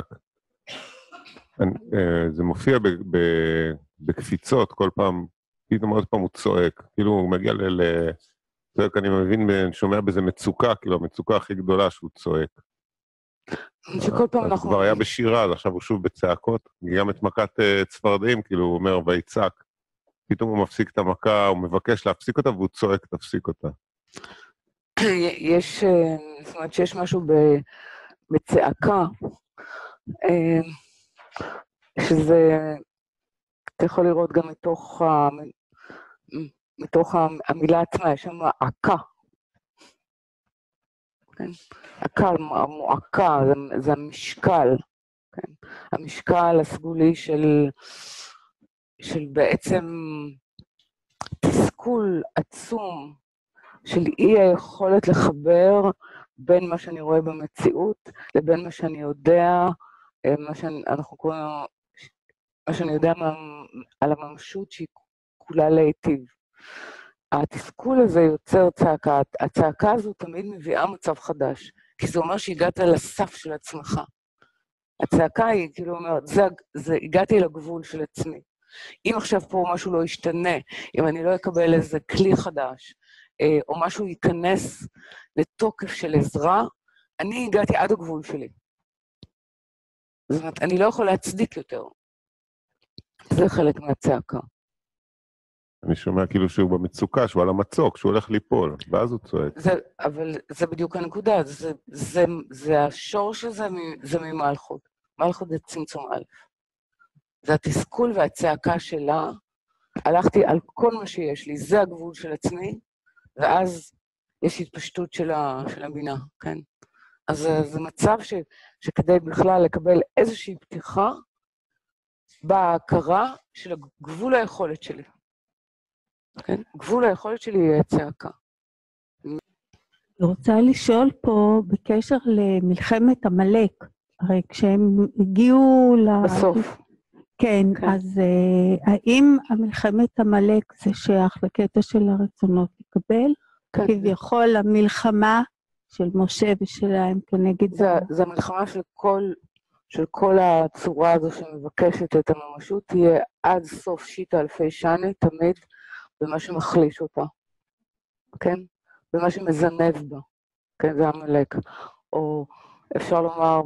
זה מופיע בקפיצות כל פעם, פתאום עוד פעם הוא צועק, כאילו הוא מגיע צועק, אני מבין, שומע בזה מצוקה, כאילו המצוקה הכי גדולה שהוא צועק. שכל פעם אנחנו... כבר היה בשירה, אז עכשיו הוא שוב בצעקות, גם את מכת צפרדעים, כאילו הוא אומר ויצעק, פתאום הוא מפסיק את המכה, הוא מבקש להפסיק אותה, והוא צועק, תפסיק אותה. זאת אומרת שיש משהו בצעקה, שזה, אתה יכול לראות גם מתוך המילה עצמה, יש שם עקה. כן? עקה, המועקה, זה המשקל. כן? המשקל הסגולי של בעצם תסכול עצום, של אי היכולת לחבר בין מה שאני רואה במציאות, לבין מה שאני יודע, מה שאנחנו קוראים, מה שאני יודע על הממשות שהיא כולה להיטיב. התסכול הזה יוצר צעקה, הצעקה הזו תמיד מביאה מצב חדש, כי זה אומר שהגעת לסף של עצמך. הצעקה היא, כאילו אומרת, הגעתי לגבול של עצמי. אם עכשיו פה משהו לא ישתנה, אם אני לא אקבל איזה כלי חדש, או משהו ייכנס לתוקף של עזרה, אני הגעתי עד הגבול שלי. זאת אומרת, אני לא יכול להצדיק יותר. זה חלק מהצעקה. אני שומע כאילו שהוא במצוקה, שהוא על המצוק, שהוא הולך ליפול, ואז הוא צועק. אבל זה בדיוק הנקודה, זה השור שזה, זה ממלכות. מלכות זה צמצום א'. זה התסכול והצעקה שלה, הלכתי על כל מה שיש לי, זה הגבול של עצמי, ואז יש התפשטות של הבינה, כן? אז זה מצב שכדי בכלל לקבל איזושהי פתיחה, בהכרה של גבול היכולת שלי. כן? גבול היכולת שלי היא הצעקה. אני רוצה לשאול פה בקשר למלחמת עמלק, הרי כשהם הגיעו בסוף. כן, אז האם המלחמת עמלק זה שייך לקטע של הרצונות לקבל? כן. כביכול המלחמה של משה ושלהם כנגד זה המלחמה של כל הצורה הזו שמבקשת את הממשות, תהיה עד סוף שיטה אלפי שנה, תמיד במה שמחליש אותה, כן? במה שמזנב בה, כן? זה עמלק. או אפשר לומר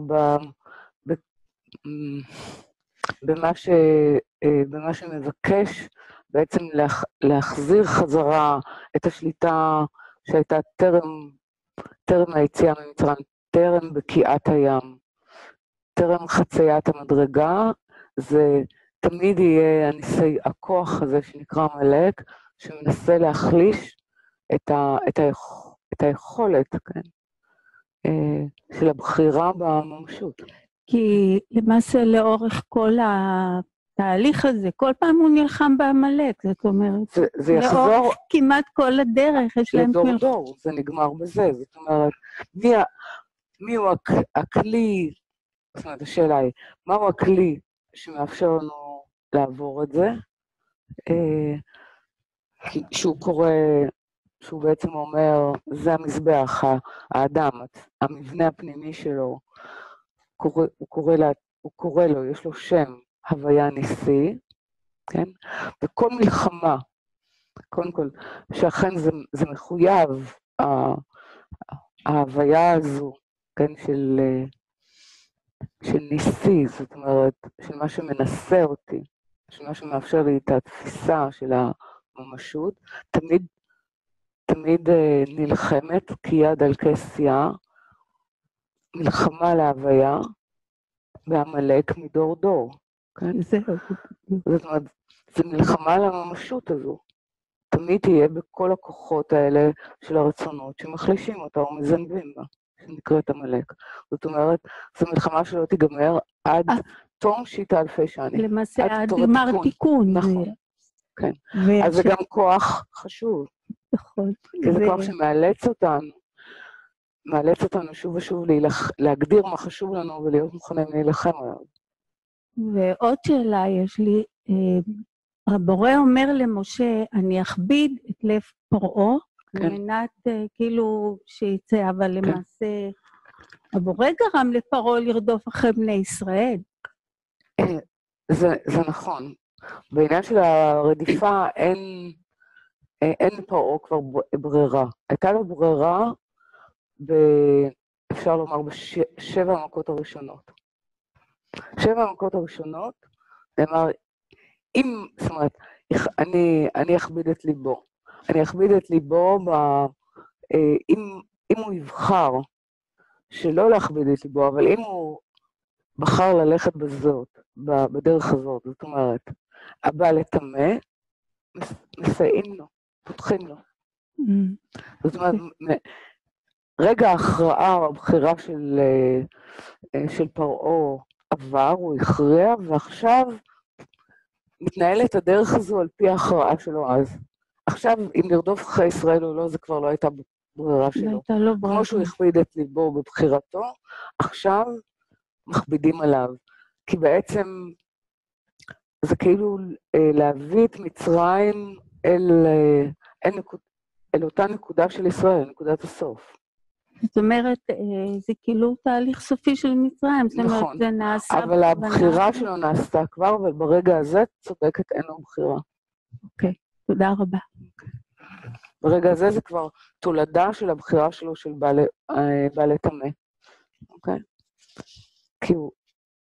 במה שמבקש בעצם להחזיר חזרה את השליטה שהייתה טרם היציאה ממצרים, טרם בקיעת הים, טרם חציית המדרגה, זה תמיד יהיה הכוח הזה שנקרא עמלק, שמנסה להחליש את היכולת, כן? של הבחירה בממשות. כי למעשה לאורך כל התהליך הזה, כל פעם הוא נלחם בעמלק, זאת אומרת, זה יחזור לאורך כמעט כל הדרך, יש להם לדור דור, זה נגמר בזה, זאת אומרת, מי הוא הכלי, זאת אומרת, השאלה היא, מהו הכלי שמאפשר לנו לעבור את זה, שהוא בעצם אומר, זה המזבח, האדם, המבנה הפנימי שלו, הוא קורא לו, יש לו שם, הוויה ניסי, כן? וכל מלחמה, קודם כל, שאכן זה מחויב, ההוויה הזו, כן, של ניסי, זאת אומרת, של מה שמנסה אותי, של מה שמאפשר לי את התפיסה של הממשות, תמיד נלחמת כיד על כסייה, מלחמה להוויה, והמלאק מדור דור. כן? זאת אומרת, זה מלחמה על הממשות הזו. תמיד תהיה בכל הכוחות האלה של הרצונות שמחלישים אותה או מזנבים בה, שנקראת המלאק. זאת אומרת, זו מלחמה שלא תיגמר עד תום שיטה אלפי שנים. למעשה עד גמר תיקון. נכון, כן. אז זה גם כוח חשוב. נכון. כי זה כוח שמאלץ אותנו שוב ושוב להגדיר מה חשוב לנו ולהיות מוכנים להילחם עליו. ועוד שאלה יש לי, הבורא אומר למשה, אני אכביד את לב פרעה, על מנת כאילו שיצא, אבל למעשה הבורא גרם לפרעה לרדוף אחרי בני ישראל. זה נכון. בעניין של הרדיפה אין לפרעה כבר ברירה. הייתה לו ברירה, אפשר לומר, בשבע המכות הראשונות. 7 המכות הראשונות, נאמר, זאת אומרת, אני אכביד את ליבו. אני אכביד את ליבו, אם הוא יבחר שלא להכביד את ליבו, אבל אם הוא בחר ללכת בדרך הזאת, זאת אומרת, הבא לטמא, מסייעים לו, פותחים לו. זאת אומרת, רגע ההכרעה או הבחירה של פרעה עבר, הוא הכריע, ועכשיו מתנהלת הדרך הזו על פי ההכרעה שלו אז. עכשיו, אם לרדוף אחרי ישראל או לא, זה כבר לא הייתה ברירה שלו. כמו שהוא הכביד את ליבו בבחירתו, עכשיו מכבידים עליו. כי בעצם זה כאילו להביא את מצרים אל אותה נקודה של ישראל, נקודת הסוף. זאת אומרת, זה כאילו תהליך סופי של מצרים, זאת אומרת, נכון, זה נעשה... אבל הבחירה שלו נעשתה כבר, אבל ברגע הזה צודקת אין לו בחירה. אוקיי, תודה רבה. ברגע הזה זה כבר תולדה של הבחירה שלו של בעלי טמא. אוקיי? כי הוא...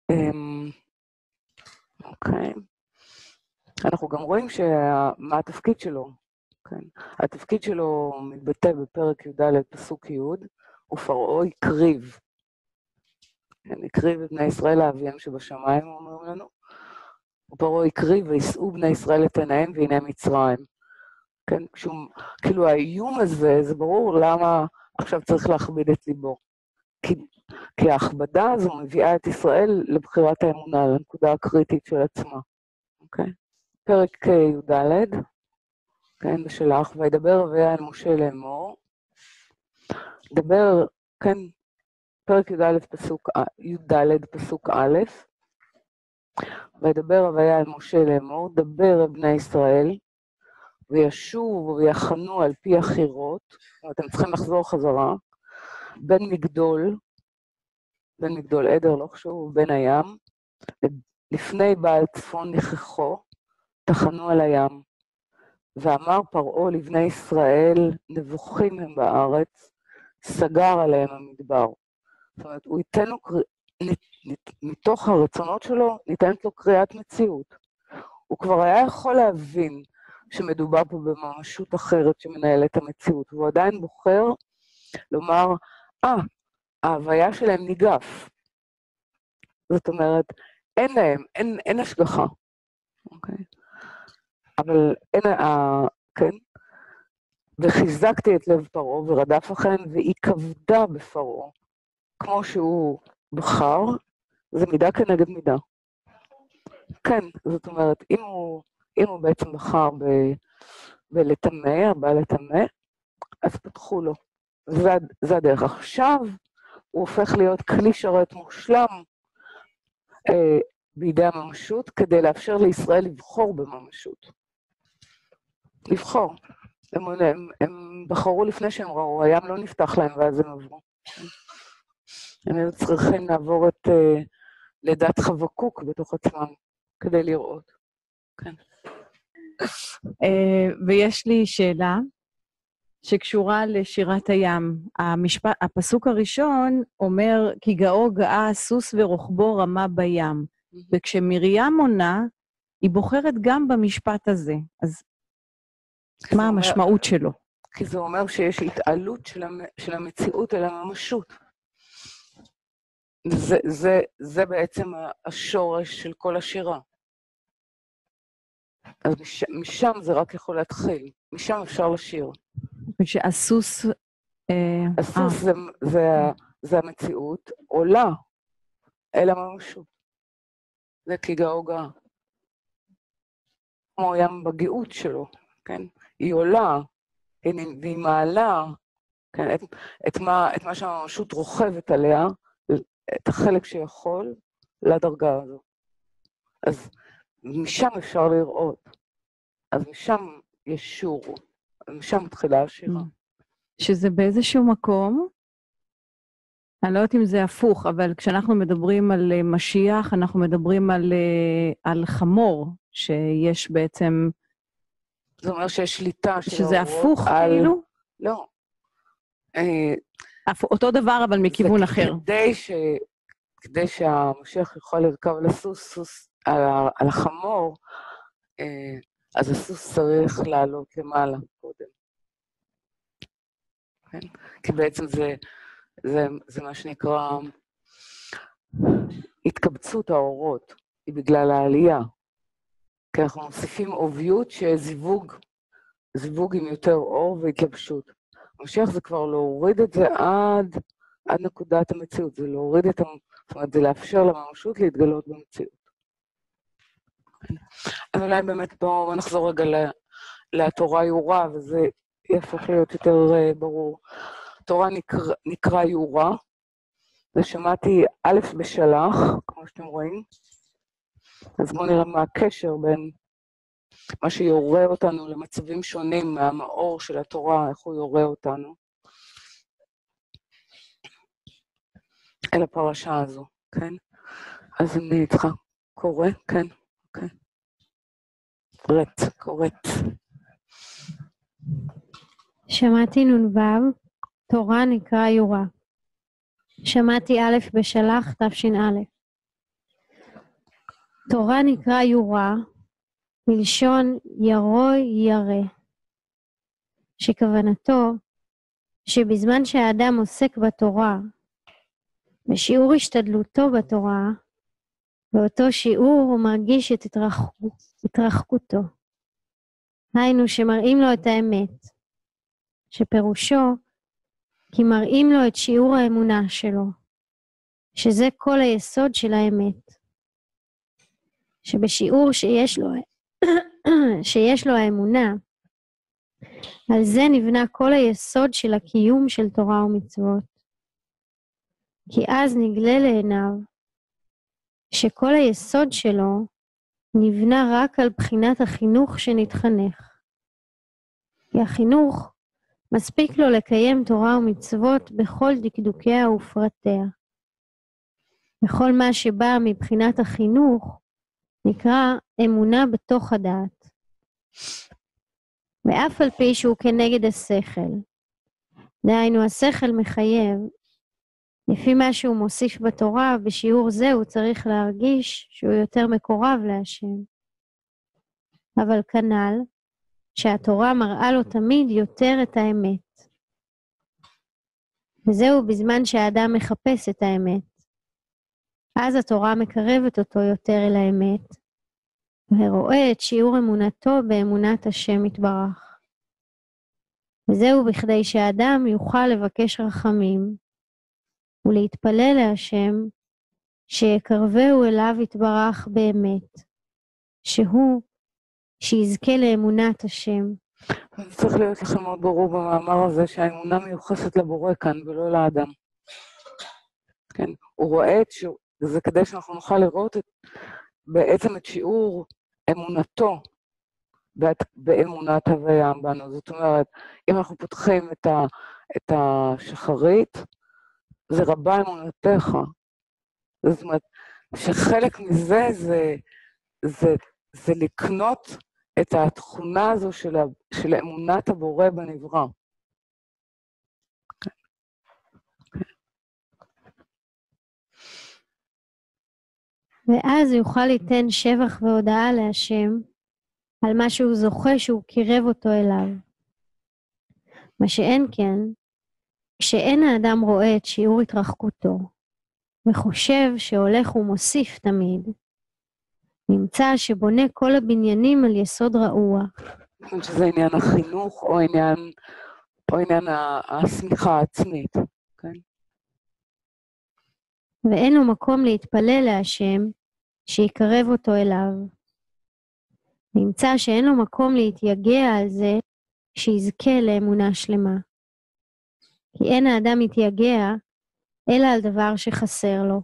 אוקיי. אנחנו גם רואים מה התפקיד שלו. כן. התפקיד שלו מתבטא בפרק י"ד פסוק י', ופרעה הקריב. הקריב את בני ישראל לאביהם שבשמיים, אומרים לנו. ופרעה הקריב וישאו בני ישראל את עיניהם והנה מצרים. כן, כאילו האיום הזה, זה ברור למה עכשיו צריך להכביד את ליבו. כי ההכבדה הזו מביאה את ישראל לבחירת האמונה, לנקודה הקריטית של עצמה. אוקיי? פרק י"ד, כן, בשלח, וידבר הוויה אל משה לאמור. דבר, כן, פרק י"ד פסוק א', וידבר הוויה אל משה לאמור, דבר אל בני ישראל, וישובו ויחנו על פי החירות, אתם צריכים לחזור חזרה, בין מגדול עדר, לא חשוב, בין הים, לפני בעל צפון נכחו, תחנו על הים. ואמר פרעה לבני ישראל, נבוכים הם בארץ, סגר עליהם המדבר. זאת אומרת, הוא ייתן לו, מתוך הרצונות שלו, ניתנת לו קריאת מציאות. הוא כבר היה יכול להבין שמדובר פה בממשות אחרת שמנהלת המציאות, והוא עדיין בוחר לומר, ההוויה שלהם ניגף. זאת אומרת, אין להם, אין השגחה. אוקיי? אבל כן, וחיזקתי את לב פרעה ורדף אחריהם, והיא כבדה בפרעה, כמו שהוא בחר, זה מידה כנגד מידה. כן, זאת אומרת, אם הוא בעצם בחר בלטמא, הבא לטמא, אז פתחו לו. זה הדרך. עכשיו הוא הופך להיות כלי שרת מושלם בידי הממשות כדי לאפשר לישראל לבחור בממשות. לבחור. הם בחרו לפני שהם ראו, הים לא נפתח להם ואז הם עברו. הם היו צריכים לעבור את לידת חבקוק בתוך עצמם כדי לראות. כן. ויש לי שאלה שקשורה לשירת הים. הפסוק הראשון אומר, כי גאו גאה הסוס ורוחבו רמה בים. וכשמרים עונה, היא בוחרת גם במשפט הזה. אז מה המשמעות שלו? כי זה אומר שיש התעלות של המציאות אל הממשות. זה בעצם השורש של כל השירה. אז משם זה רק יכול להתחיל, משם אפשר לשיר. ושהסוס... הסוס זה המציאות, עולה אל הממשות. זה כי גאו גאה. כמו ים בגאות שלו, כן? היא עולה, והיא מעלה, כן? את מה שהממשות רוכבת עליה, את החלק שיכול, לדרגה הזו. אז משם אפשר לראות. אז משם יש שור, משם מתחילה השירה. שזה באיזשהו מקום, אני לא יודעת אם זה הפוך, אבל כשאנחנו מדברים על משיח, אנחנו מדברים על חמור, שיש בעצם... זה אומר שיש שליטה של שזה הפוך כאילו? לא. אותו דבר, אבל מכיוון אחר. כדי שהמשיח יוכל לרכב על הסוס, על החמור, אז הסוס צריך לעלות למעלה קודם. כן? כי בעצם זה מה שנקרא התקבצות האורות, היא בגלל העלייה. כי אנחנו מוסיפים עוביות שזיווג עם יותר אור והתלבשות. המשיח זה כבר להוריד את זה עד נקודת המציאות, זה להוריד את זאת אומרת, זה לאפשר לממשות להתגלות במציאות. אז אולי באמת בואו נחזור רגע לתורה יורה, וזה יהפוך להיות יותר ברור. תורה נקרא יורה, ושמעתי א' בשלח, כמו שאתם רואים. אז בואו נראה מה הקשר בין מה שיורה אותנו למצבים שונים מהמאור של התורה, איך הוא יורה אותנו, אל הפרשה הזו, כן? אז אני איתך קורא, כן, אוקיי. קוראת. שמעתי נ"ו, תורה נקרא יורה. שמעתי א' בשלח תש"א. תורה נקרא יורה, מלשון ירוי ירא, שכוונתו שבזמן שהאדם עוסק בתורה, בשיעור השתדלותו בתורה, באותו שיעור הוא מרגיש את התרחקותו. היינו שמראים לו את האמת, שפירושו כי מראים לו את שיעור האמונה שלו, שזה כל היסוד של האמת. שבשיעור שיש לו האמונה, על זה נבנה כל היסוד של הקיום של תורה ומצוות. כי אז נגלה לעיניו שכל היסוד שלו נבנה רק על בחינת החינוך שנתחנך. כי החינוך מספיק לו לקיים תורה ומצוות בכל דקדוקיה ופרטיה. וכל מה שבא מבחינת החינוך נקרא אמונה בתוך הדעת. ואף על פי שהוא כנגד השכל. דהיינו השכל מחייב, לפי מה שהוא מוסיף בתורה, בשיעור זה הוא צריך להרגיש שהוא יותר מקורב להשם. אבל כנ"ל, שהתורה מראה לו תמיד יותר את האמת. וזהו בזמן שהאדם מחפש את האמת. אז התורה מקרבת אותו יותר אל האמת, ורואה את שיעור אמונתו באמונת השם יתברך. וזהו בכדי שהאדם יוכל לבקש רחמים, ולהתפלל להשם, שיקרבהו אליו יתברך באמת, שיזכה לאמונת השם. צריך להיות לכם מאוד ברור במאמר הזה, שהאמונה מיוחסת לבורא כאן ולא לאדם. כן, הוא רואה את זה כדי שאנחנו נוכל לראות בעצם את שיעור אמונתו באמונת הוויה בנו. זאת אומרת, אם אנחנו פותחים את השחרית, זה רבה אמונתך. זאת אומרת, שחלק מזה זה לקנות את התכונה הזו של אמונת הבורא בנברא. ואז יוכל ליתן שבח והודעה להשם על מה שהוא זוכה שהוא קירב אותו אליו. מה שאין כן, כשאין האדם רואה את שיעור התרחקותו, וחושב שהולך ומוסיף תמיד, נמצא שבונה כל הבניינים על יסוד רעוע. שזה עניין החינוך או עניין הסמיכה העצמית, כן? ואין לו מקום להתפלל להשם שיקרב אותו אליו. נמצא שאין לו מקום להתייגע על זה שיזכה לאמונה שלמה. כי אין האדם מתייגע אלא על דבר שחסר לו.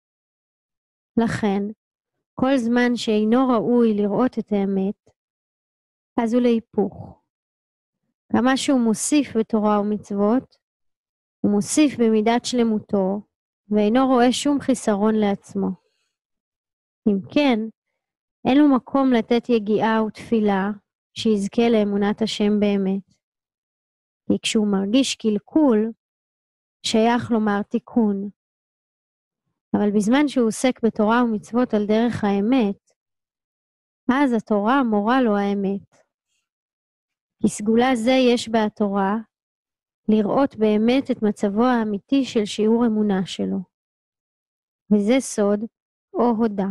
לכן, כל זמן שאינו ראוי לראות את האמת, אז הוא להיפוך. כמה שהוא מוסיף בתורה ומצוות, הוא מוסיף במידת שלמותו, ואינו רואה שום חיסרון לעצמו. אם כן, אין לו מקום לתת יגיעה ותפילה שיזכה לאמונת השם באמת. כי כשהוא מרגיש קלקול, שייך לומר תיקון. אבל בזמן שהוא עוסק בתורה ומצוות על דרך האמת, אז התורה מורה לו האמת. כי סגולה זה יש בה התורה, לראות באמת את מצבו האמיתי של שיעור אמונה שלו. וזה סוד או הודע.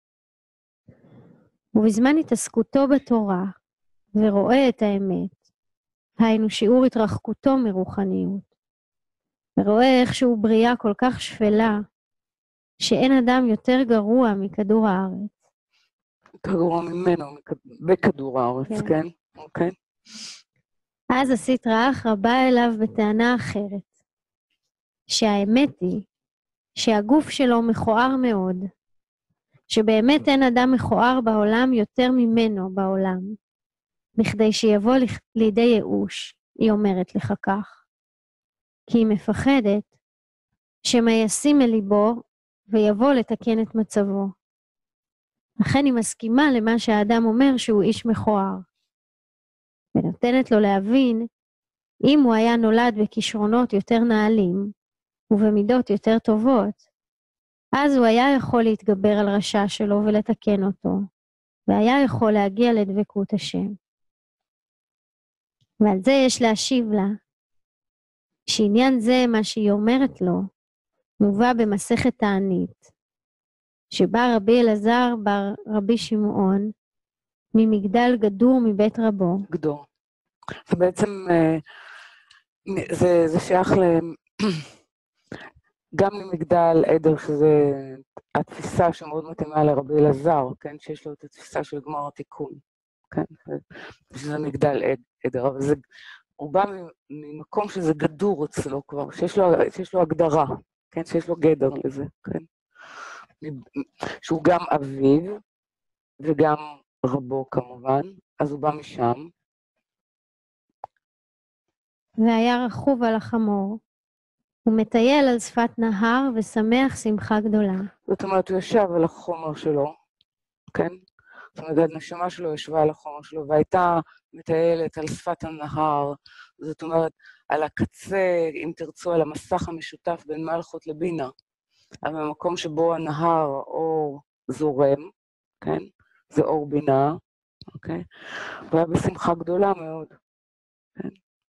ובזמן התעסקותו בתורה, ורואה את האמת, היינו שיעור התרחקותו מרוחניות, ורואה איך שהוא בריאה כל כך שפלה, שאין אדם יותר גרוע מכדור הארץ. גרוע ממנו, בכדור הארץ, כן? אוקיי. אז הסטרא אחרא באה אליו בטענה אחרת, שהאמת היא שהגוף שלו מכוער מאוד, שבאמת אין אדם מכוער בעולם יותר ממנו בעולם, בכדי שיבוא לידי ייאוש, היא אומרת לך כך, כי היא מפחדת שמא ישים אל ליבו ויבוא לתקן את מצבו. לכן היא מסכימה למה שהאדם אומר שהוא איש מכוער, ונותנת לו להבין, אם הוא היה נולד בכישרונות יותר נעלים, ובמידות יותר טובות, אז הוא היה יכול להתגבר על רשע שלו ולתקן אותו, והיה יכול להגיע לדבקות השם. ועל זה יש להשיב לה, שעניין זה מה שהיא אומרת לו, מובא במסכת תענית, שבה רבי אלעזר בר רבי שמעון, ממגדל גדור מבית רבו. גדור. זה בעצם, זה שייך גם למגדל עדר, שזה התפיסה שמאוד מתאימה לרבי אלעזר, כן? שיש לו את התפיסה של גמר התיקון, כן? שזה מגדל עדר, אבל זה, הוא בא ממקום שזה גדור אצלו כבר, שיש לו הגדרה, כן? שיש לו גדר לזה, כן? שהוא גם אביו וגם רבו כמובן, אז הוא בא משם. והיה רכוב על החמור, הוא מטייל על שפת נהר ושמח שמחה גדולה. זאת אומרת, הוא ישב על החומר שלו, כן? זאת אומרת, הנשמה שלו ישבה על החומר שלו, והייתה מטיילת על שפת הנהר, זאת אומרת, על הקצה, אם תרצו, על המסך המשותף בין מלכות לבינה, אבל במקום שבו הנהר אור זורם, כן? זה אור בינה, אוקיי? והיה בשמחה גדולה מאוד, כן?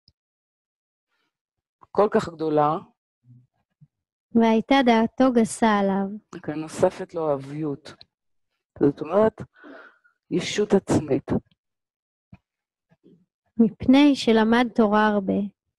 כל כך גדולה. והייתה דעתו גסה עליו. כן, נוספת לו אביות. זאת אומרת, ישות עצמית. מפני שלמד תורה הרבה.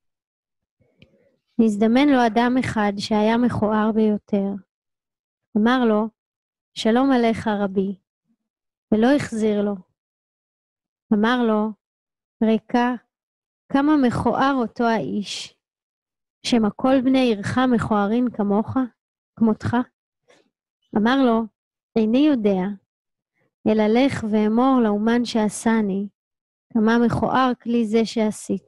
נזדמן לו אדם אחד שהיה מכוער ביותר. אמר לו, שלום עליך רבי, ולא החזיר לו. אמר לו, ריקה, כמה מכוער אותו האיש, שמא כל בני עירך מכוערים כמותך? אמר לו, איני יודע, אלא לך ואמור לאומן שעשני, כמה מכוער כלי זה שעשית.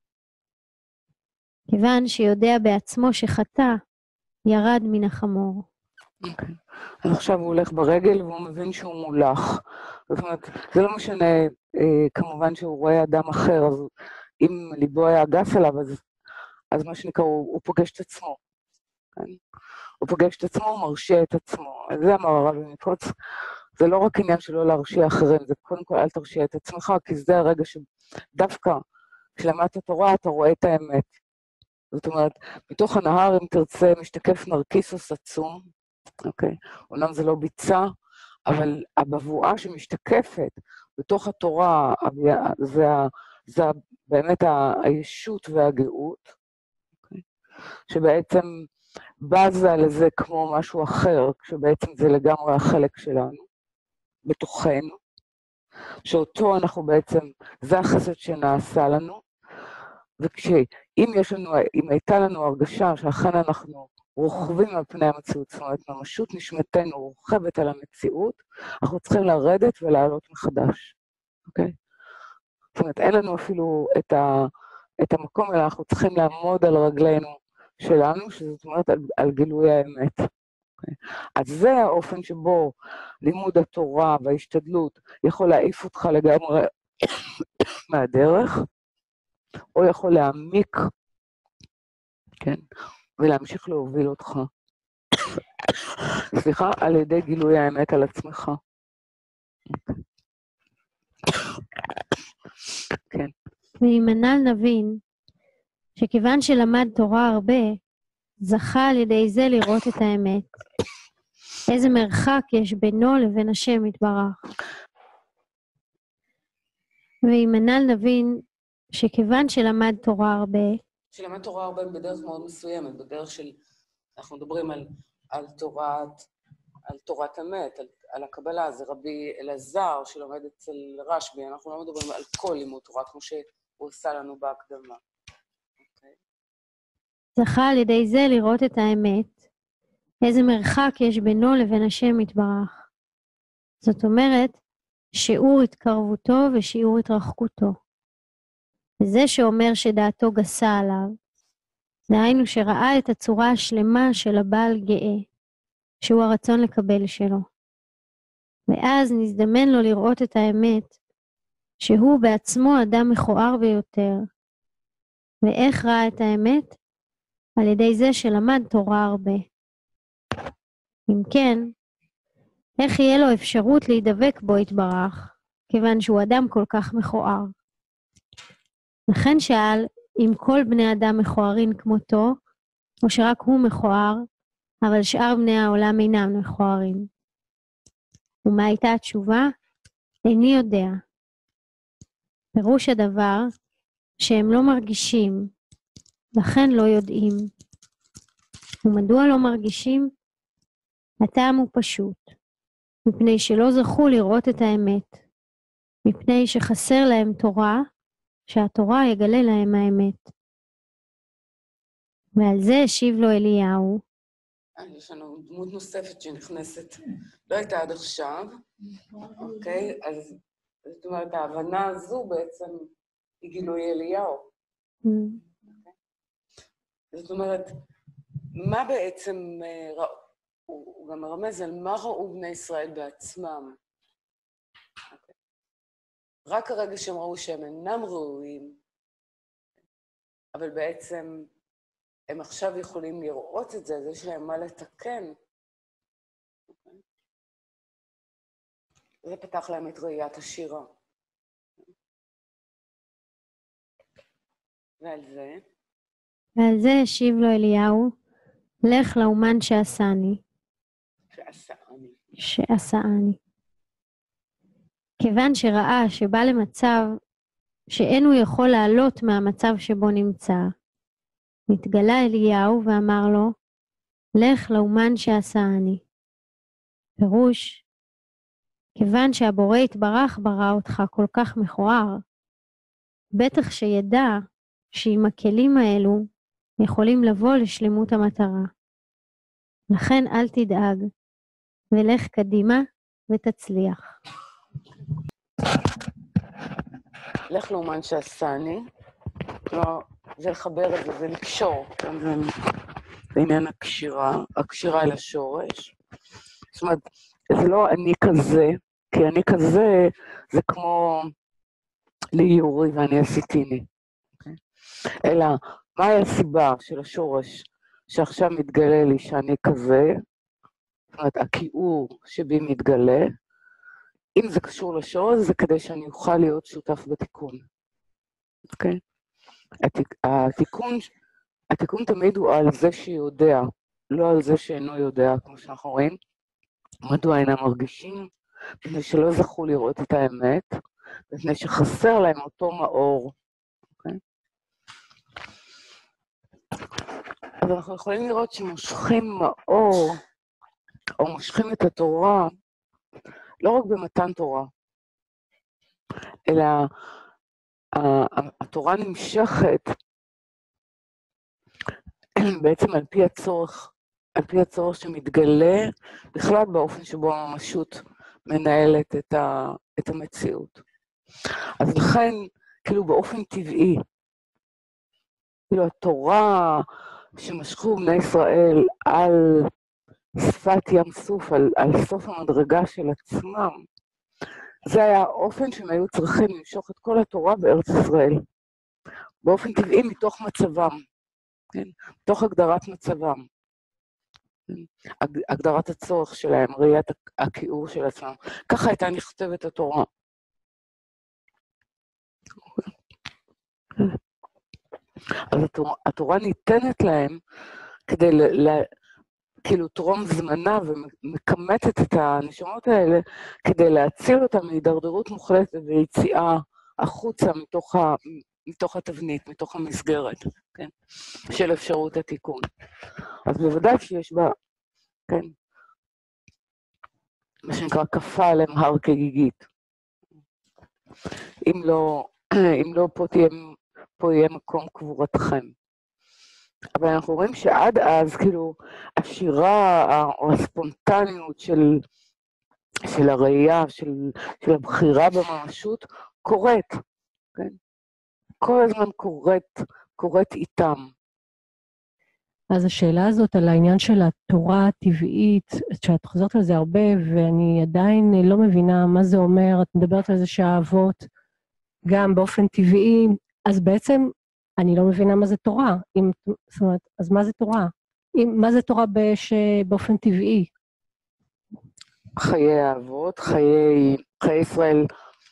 כיוון שיודע בעצמו שחטא, ירד מן החמור. אוקיי. אז עכשיו הוא הולך ברגל והוא מבין שהוא מולך. זאת אומרת, זה לא משנה, כמובן שהוא רואה אדם אחר, אז אם ליבו היה גס עליו, אז מה שנקרא, הוא פוגש את עצמו. כן? הוא פוגש את עצמו, הוא מרשיע את עצמו. אז זה אמר הרב מקוץ, זה לא רק עניין שלא להרשיע אחרים, זה קודם כל אל תרשיע את עצמך, כי זה הרגע שדווקא כשלמדת התורה אתה רואה את האמת. זאת אומרת, מתוך הנהר, אם תרצה, משתקף נרקיסוס עצום, אוקיי? אומנם זה לא ביצה, אבל הבבואה שמשתקפת בתוך התורה, זה באמת הישות והגאות, אוקיי? שבעצם בזה לזה כמו משהו אחר, כשבעצם זה לגמרי החלק שלנו, בתוכנו, שאותו אנחנו בעצם, זה החסד שנעשה לנו, אם הייתה לנו הרגשה שאכן אנחנו רוכבים על פני המציאות, זאת אומרת, ממשות נשמתנו רוכבת על המציאות, אנחנו צריכים לרדת ולעלות מחדש, אוקיי? זאת אומרת, אין לנו אפילו את המקום, אלא אנחנו צריכים לעמוד על רגלינו שלנו, שזאת אומרת על גילוי האמת. אוקיי? אז זה האופן שבו לימוד התורה וההשתדלות יכול להעיף אותך לגמרי מהדרך, או יכול להעמיק, כן, ולהמשיך להוביל אותך, סליחה, על ידי גילוי האמת על עצמך. כן. ועם הנ"ל נבין שכיוון שלמד תורה הרבה, זכה על ידי זה לראות את האמת. איזה מרחק יש בינו לבין השם יתברך. ועם הנ"ל נבין שכיוון שלמד תורה הרבה, שלמד תורה הרבה בדרך מאוד מסוימת, בדרך של, אנחנו מדברים על תורת אמת, על הקבלה, זה רבי אלעזר שלומד אצל רשב"י, אנחנו לא מדברים על כל לימוד תורה, כמו שהוא עושה לנו בהקדמה. זכה על ידי זה לראות את האמת, איזה מרחק יש בינו לבין השם יתברך. זאת אומרת, שיעור התקרבותו ושיעור התרחקותו. וזה שאומר שדעתו גסה עליו, דהיינו שראה את הצורה השלמה של הבעל גאה, שהוא הרצון לקבל שלו. ואז נזדמן לו לראות את האמת, שהוא בעצמו אדם מכוער ביותר. ואיך ראה את האמת? על ידי זה שלמד תורה הרבה. אם כן, איך יהיה לו אפשרות להידבק בו יתברך, כיוון שהוא אדם כל כך מכוער? לכן שאל אם כל בני אדם מכוערים כמותו, או שרק הוא מכוער, אבל שאר בני העולם אינם מכוערים. ומה הייתה התשובה? איני יודע. פירוש הדבר שהם לא מרגישים, לכן לא יודעים. ומדוע לא מרגישים? הטעם הוא פשוט, מפני שלא זכו לראות את האמת, מפני שחסר להם תורה, שהתורה יגלה להם האמת. ועל זה השיב לו אליהו. יש לנו דמות נוספת שנכנסת, לא הייתה עד עכשיו, אוקיי? אז זאת אומרת, ההבנה הזו בעצם היא גילוי אליהו. זאת אומרת, מה בעצם, הוא גם מרמז על מה ראו בני ישראל בעצמם. רק הרגע שהם ראו שהם אינם ראויים, אבל בעצם הם עכשיו יכולים לראות את זה, אז יש להם מה לתקן. זה פתח להם את ראיית השירה. ועל זה? ועל זה השיב לו אליהו, לך לאומן שעשני. שעשני. כיוון שראה שבא למצב שאין הוא יכול לעלות מהמצב שבו נמצא, נתגלה אליהו ואמר לו, לך לאומן שעשני. פירוש, כיוון שהבורא יתברך ברא אותך כל כך מכוער, בטח שידע שעם הכלים האלו יכולים לבוא לשלמות המטרה. לכן אל תדאג, ולך קדימה ותצליח. לך לאומן שעשני, כלומר, זה לחבר את זה, זה לקשור, זה עניין הקשירה אל השורש. זאת אומרת, זה לא אני כזה, כי אני כזה זה כמו ליורי ואני עשיתיני. אלא, מהי הסיבה של השורש שעכשיו מתגלה לי שאני כזה, זאת אומרת, הכיעור שבי מתגלה, אם זה קשור לשורש, זה כדי שאני אוכל להיות שותף בתיקון. אוקיי? התיקון תמיד הוא על זה שיודע, לא על זה שאינו יודע, כמו שאנחנו רואים. מדוע אינם מרגישים? מפני שלא זכו לראות את האמת, מפני שחסר להם אותו מאור. אוקיי? אז אנחנו יכולים לראות שמושכים מאור, או מושכים את התורה, לא רק במתן תורה, אלא התורה נמשכת בעצם על פי הצורך שמתגלה בכלל באופן שבו הממשות מנהלת את המציאות. אז לכן, כאילו באופן טבעי, כאילו התורה שמשכו בני ישראל על שפת ים סוף, על סוף המדרגה של עצמם, זה היה האופן שהם היו צריכים למשוך את כל התורה בארץ ישראל. באופן טבעי מתוך מצבם, כן? מתוך הגדרת מצבם. הגדרת הצורך שלהם, ראיית הכיעור של עצמם. ככה הייתה נכתבת התורה. אז התורה ניתנת להם כדי כאילו תרום זמנה ומקמטת את הנשמות האלה כדי להציל אותם מהידרדרות מוחלטת ויציאה החוצה מתוך התבנית, מתוך המסגרת, כן? של אפשרות התיקון. אז בוודאי שיש בה, כן, מה שנקרא כפה עליהם הר כגיגית. אם לא פה יהיה מקום קבורתכם. אבל אנחנו רואים שעד אז, כאילו, השירה או הספונטניות של הראייה, של הבחירה בממשות, קורית, כן? כל הזמן קורית איתם. אז השאלה הזאת על העניין של התורה הטבעית, שאת חוזרת על זה הרבה, ואני עדיין לא מבינה מה זה אומר, את מדברת על זה שהאבות, גם באופן טבעי, אז בעצם אני לא מבינה מה זה תורה. זאת אומרת, אז מה זה תורה? מה זה תורה באופן טבעי? חיי האבות, חיי ישראל,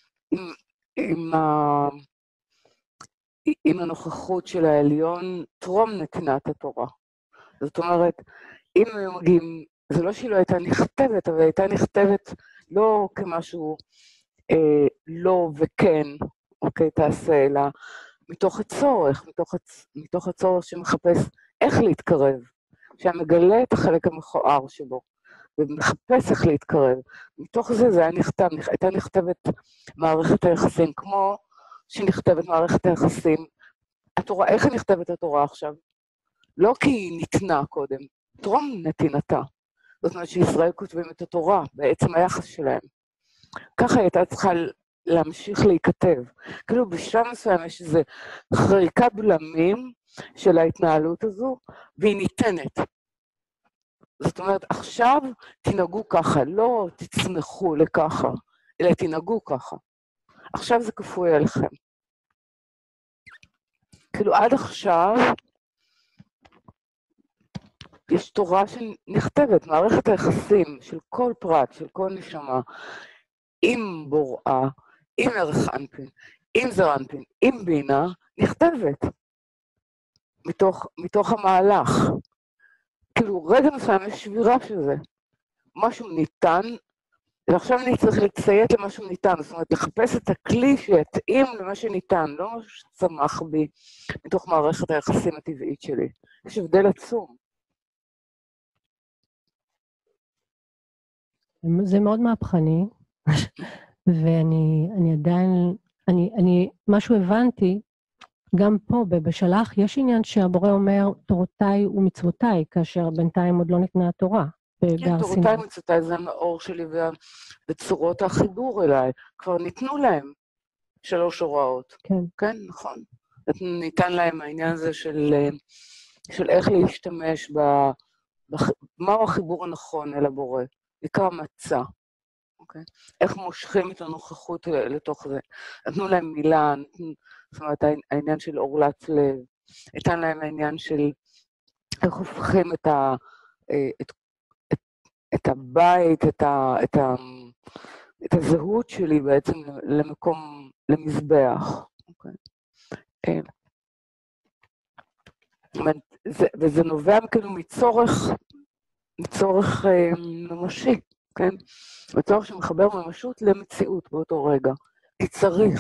עם הנוכחות של העליון, טרום נתינת התורה. זאת אומרת, אם הם מגיעים, זה לא שהיא לא הייתה נכתבת, אבל הייתה נכתבת לא כמשהו לא וכן, אוקיי, תעשה, אלא מתוך הצורך, מתוך הצורך שמחפש איך להתקרב, שמגלה את החלק המכוער שבו, ומחפש איך להתקרב. מתוך זה הייתה נכתבת מערכת היחסים, כמו שנכתבת מערכת היחסים. התורה, איך נכתבת התורה עכשיו? לא כי היא ניתנה קודם, טרום נתינתה. זאת אומרת שישראל כותבים את התורה, בעצם היחס שלהם. ככה הייתה צריכה להמשיך להיכתב. כאילו בשלב מסוים יש איזו חריקת בלמים של ההתנהלות הזו, והיא ניתנת. זאת אומרת, עכשיו תנהגו ככה, לא תצמחו לככה, אלא תנהגו ככה. עכשיו זה כפוי עליכם. כאילו עד עכשיו יש תורה שנכתבת, מערכת היחסים של כל פרט, של כל נשמה, עם בוראה, עם ערך אנפין, עם זר אנפין, עם בינה, נכתבת מתוך המהלך. כאילו רגע מסוים יש שבירה של זה. משהו ניתן, ועכשיו אני צריך לציית למשהו ניתן, זאת אומרת, לחפש את הכלי שיתאים למה שניתן, לא משהו שצמח בי מתוך מערכת היחסים הטבעית שלי. יש הבדל עצום. זה מאוד מהפכני, ואני עדיין, משהו הבנתי, גם פה בשלח יש עניין שהבורא אומר תורותיי ומצוותיי, כאשר בינתיים עוד לא ניתנה התורה. בהר סיני. תורותיי מצוותיי זה המאור שלי וצורות החיבור אליי. כבר ניתנו להם 3 הוראות. כן. כן, נכון. ניתן להם העניין הזה של איך להשתמש מהו החיבור הנכון אל הבורא. נקרא מצע. אוקיי? איך מושכים את הנוכחות לתוך זה. נתנו להם מילה, זאת אומרת, העניין של אורלת לב. ניתן להם העניין של איך הופכים את הבית, את הזהות שלי בעצם למקום, למזבח. אוקיי? וזה נובע כאילו מצורך ממשי, כן? מצורך שמחבר ממשות למציאות באותו רגע. כי צריך.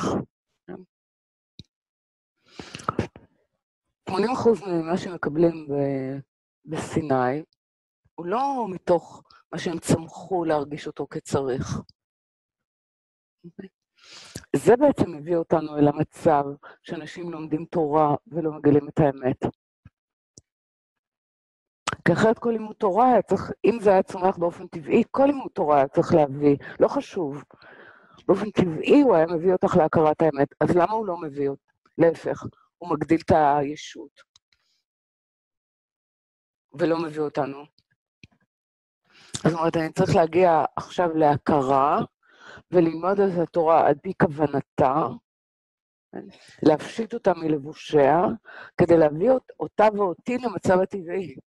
80% ממה שמקבלים בסיני, הוא לא מתוך מה שהם צמחו להרגיש אותו כצריך. זה בעצם מביא אותנו אל המצב שאנשים לומדים תורה ולא מגלים את האמת. כי אחרת כל לימוד תורה היה צריך, אם זה היה צומח באופן טבעי, כל לימוד תורה היה צריך להביא, לא חשוב. באופן טבעי הוא היה מביא אותך להכרת האמת, אז למה הוא לא מביא אותך? להפך, הוא מגדיל את הישות. ולא מביא אותנו. זאת אומרת, אני צריך להגיע עכשיו להכרה, וללמוד את התורה על פי כוונתה, להפשיט אותה מלבושיה, כדי להביא אותה ואותי למצב הטבעי.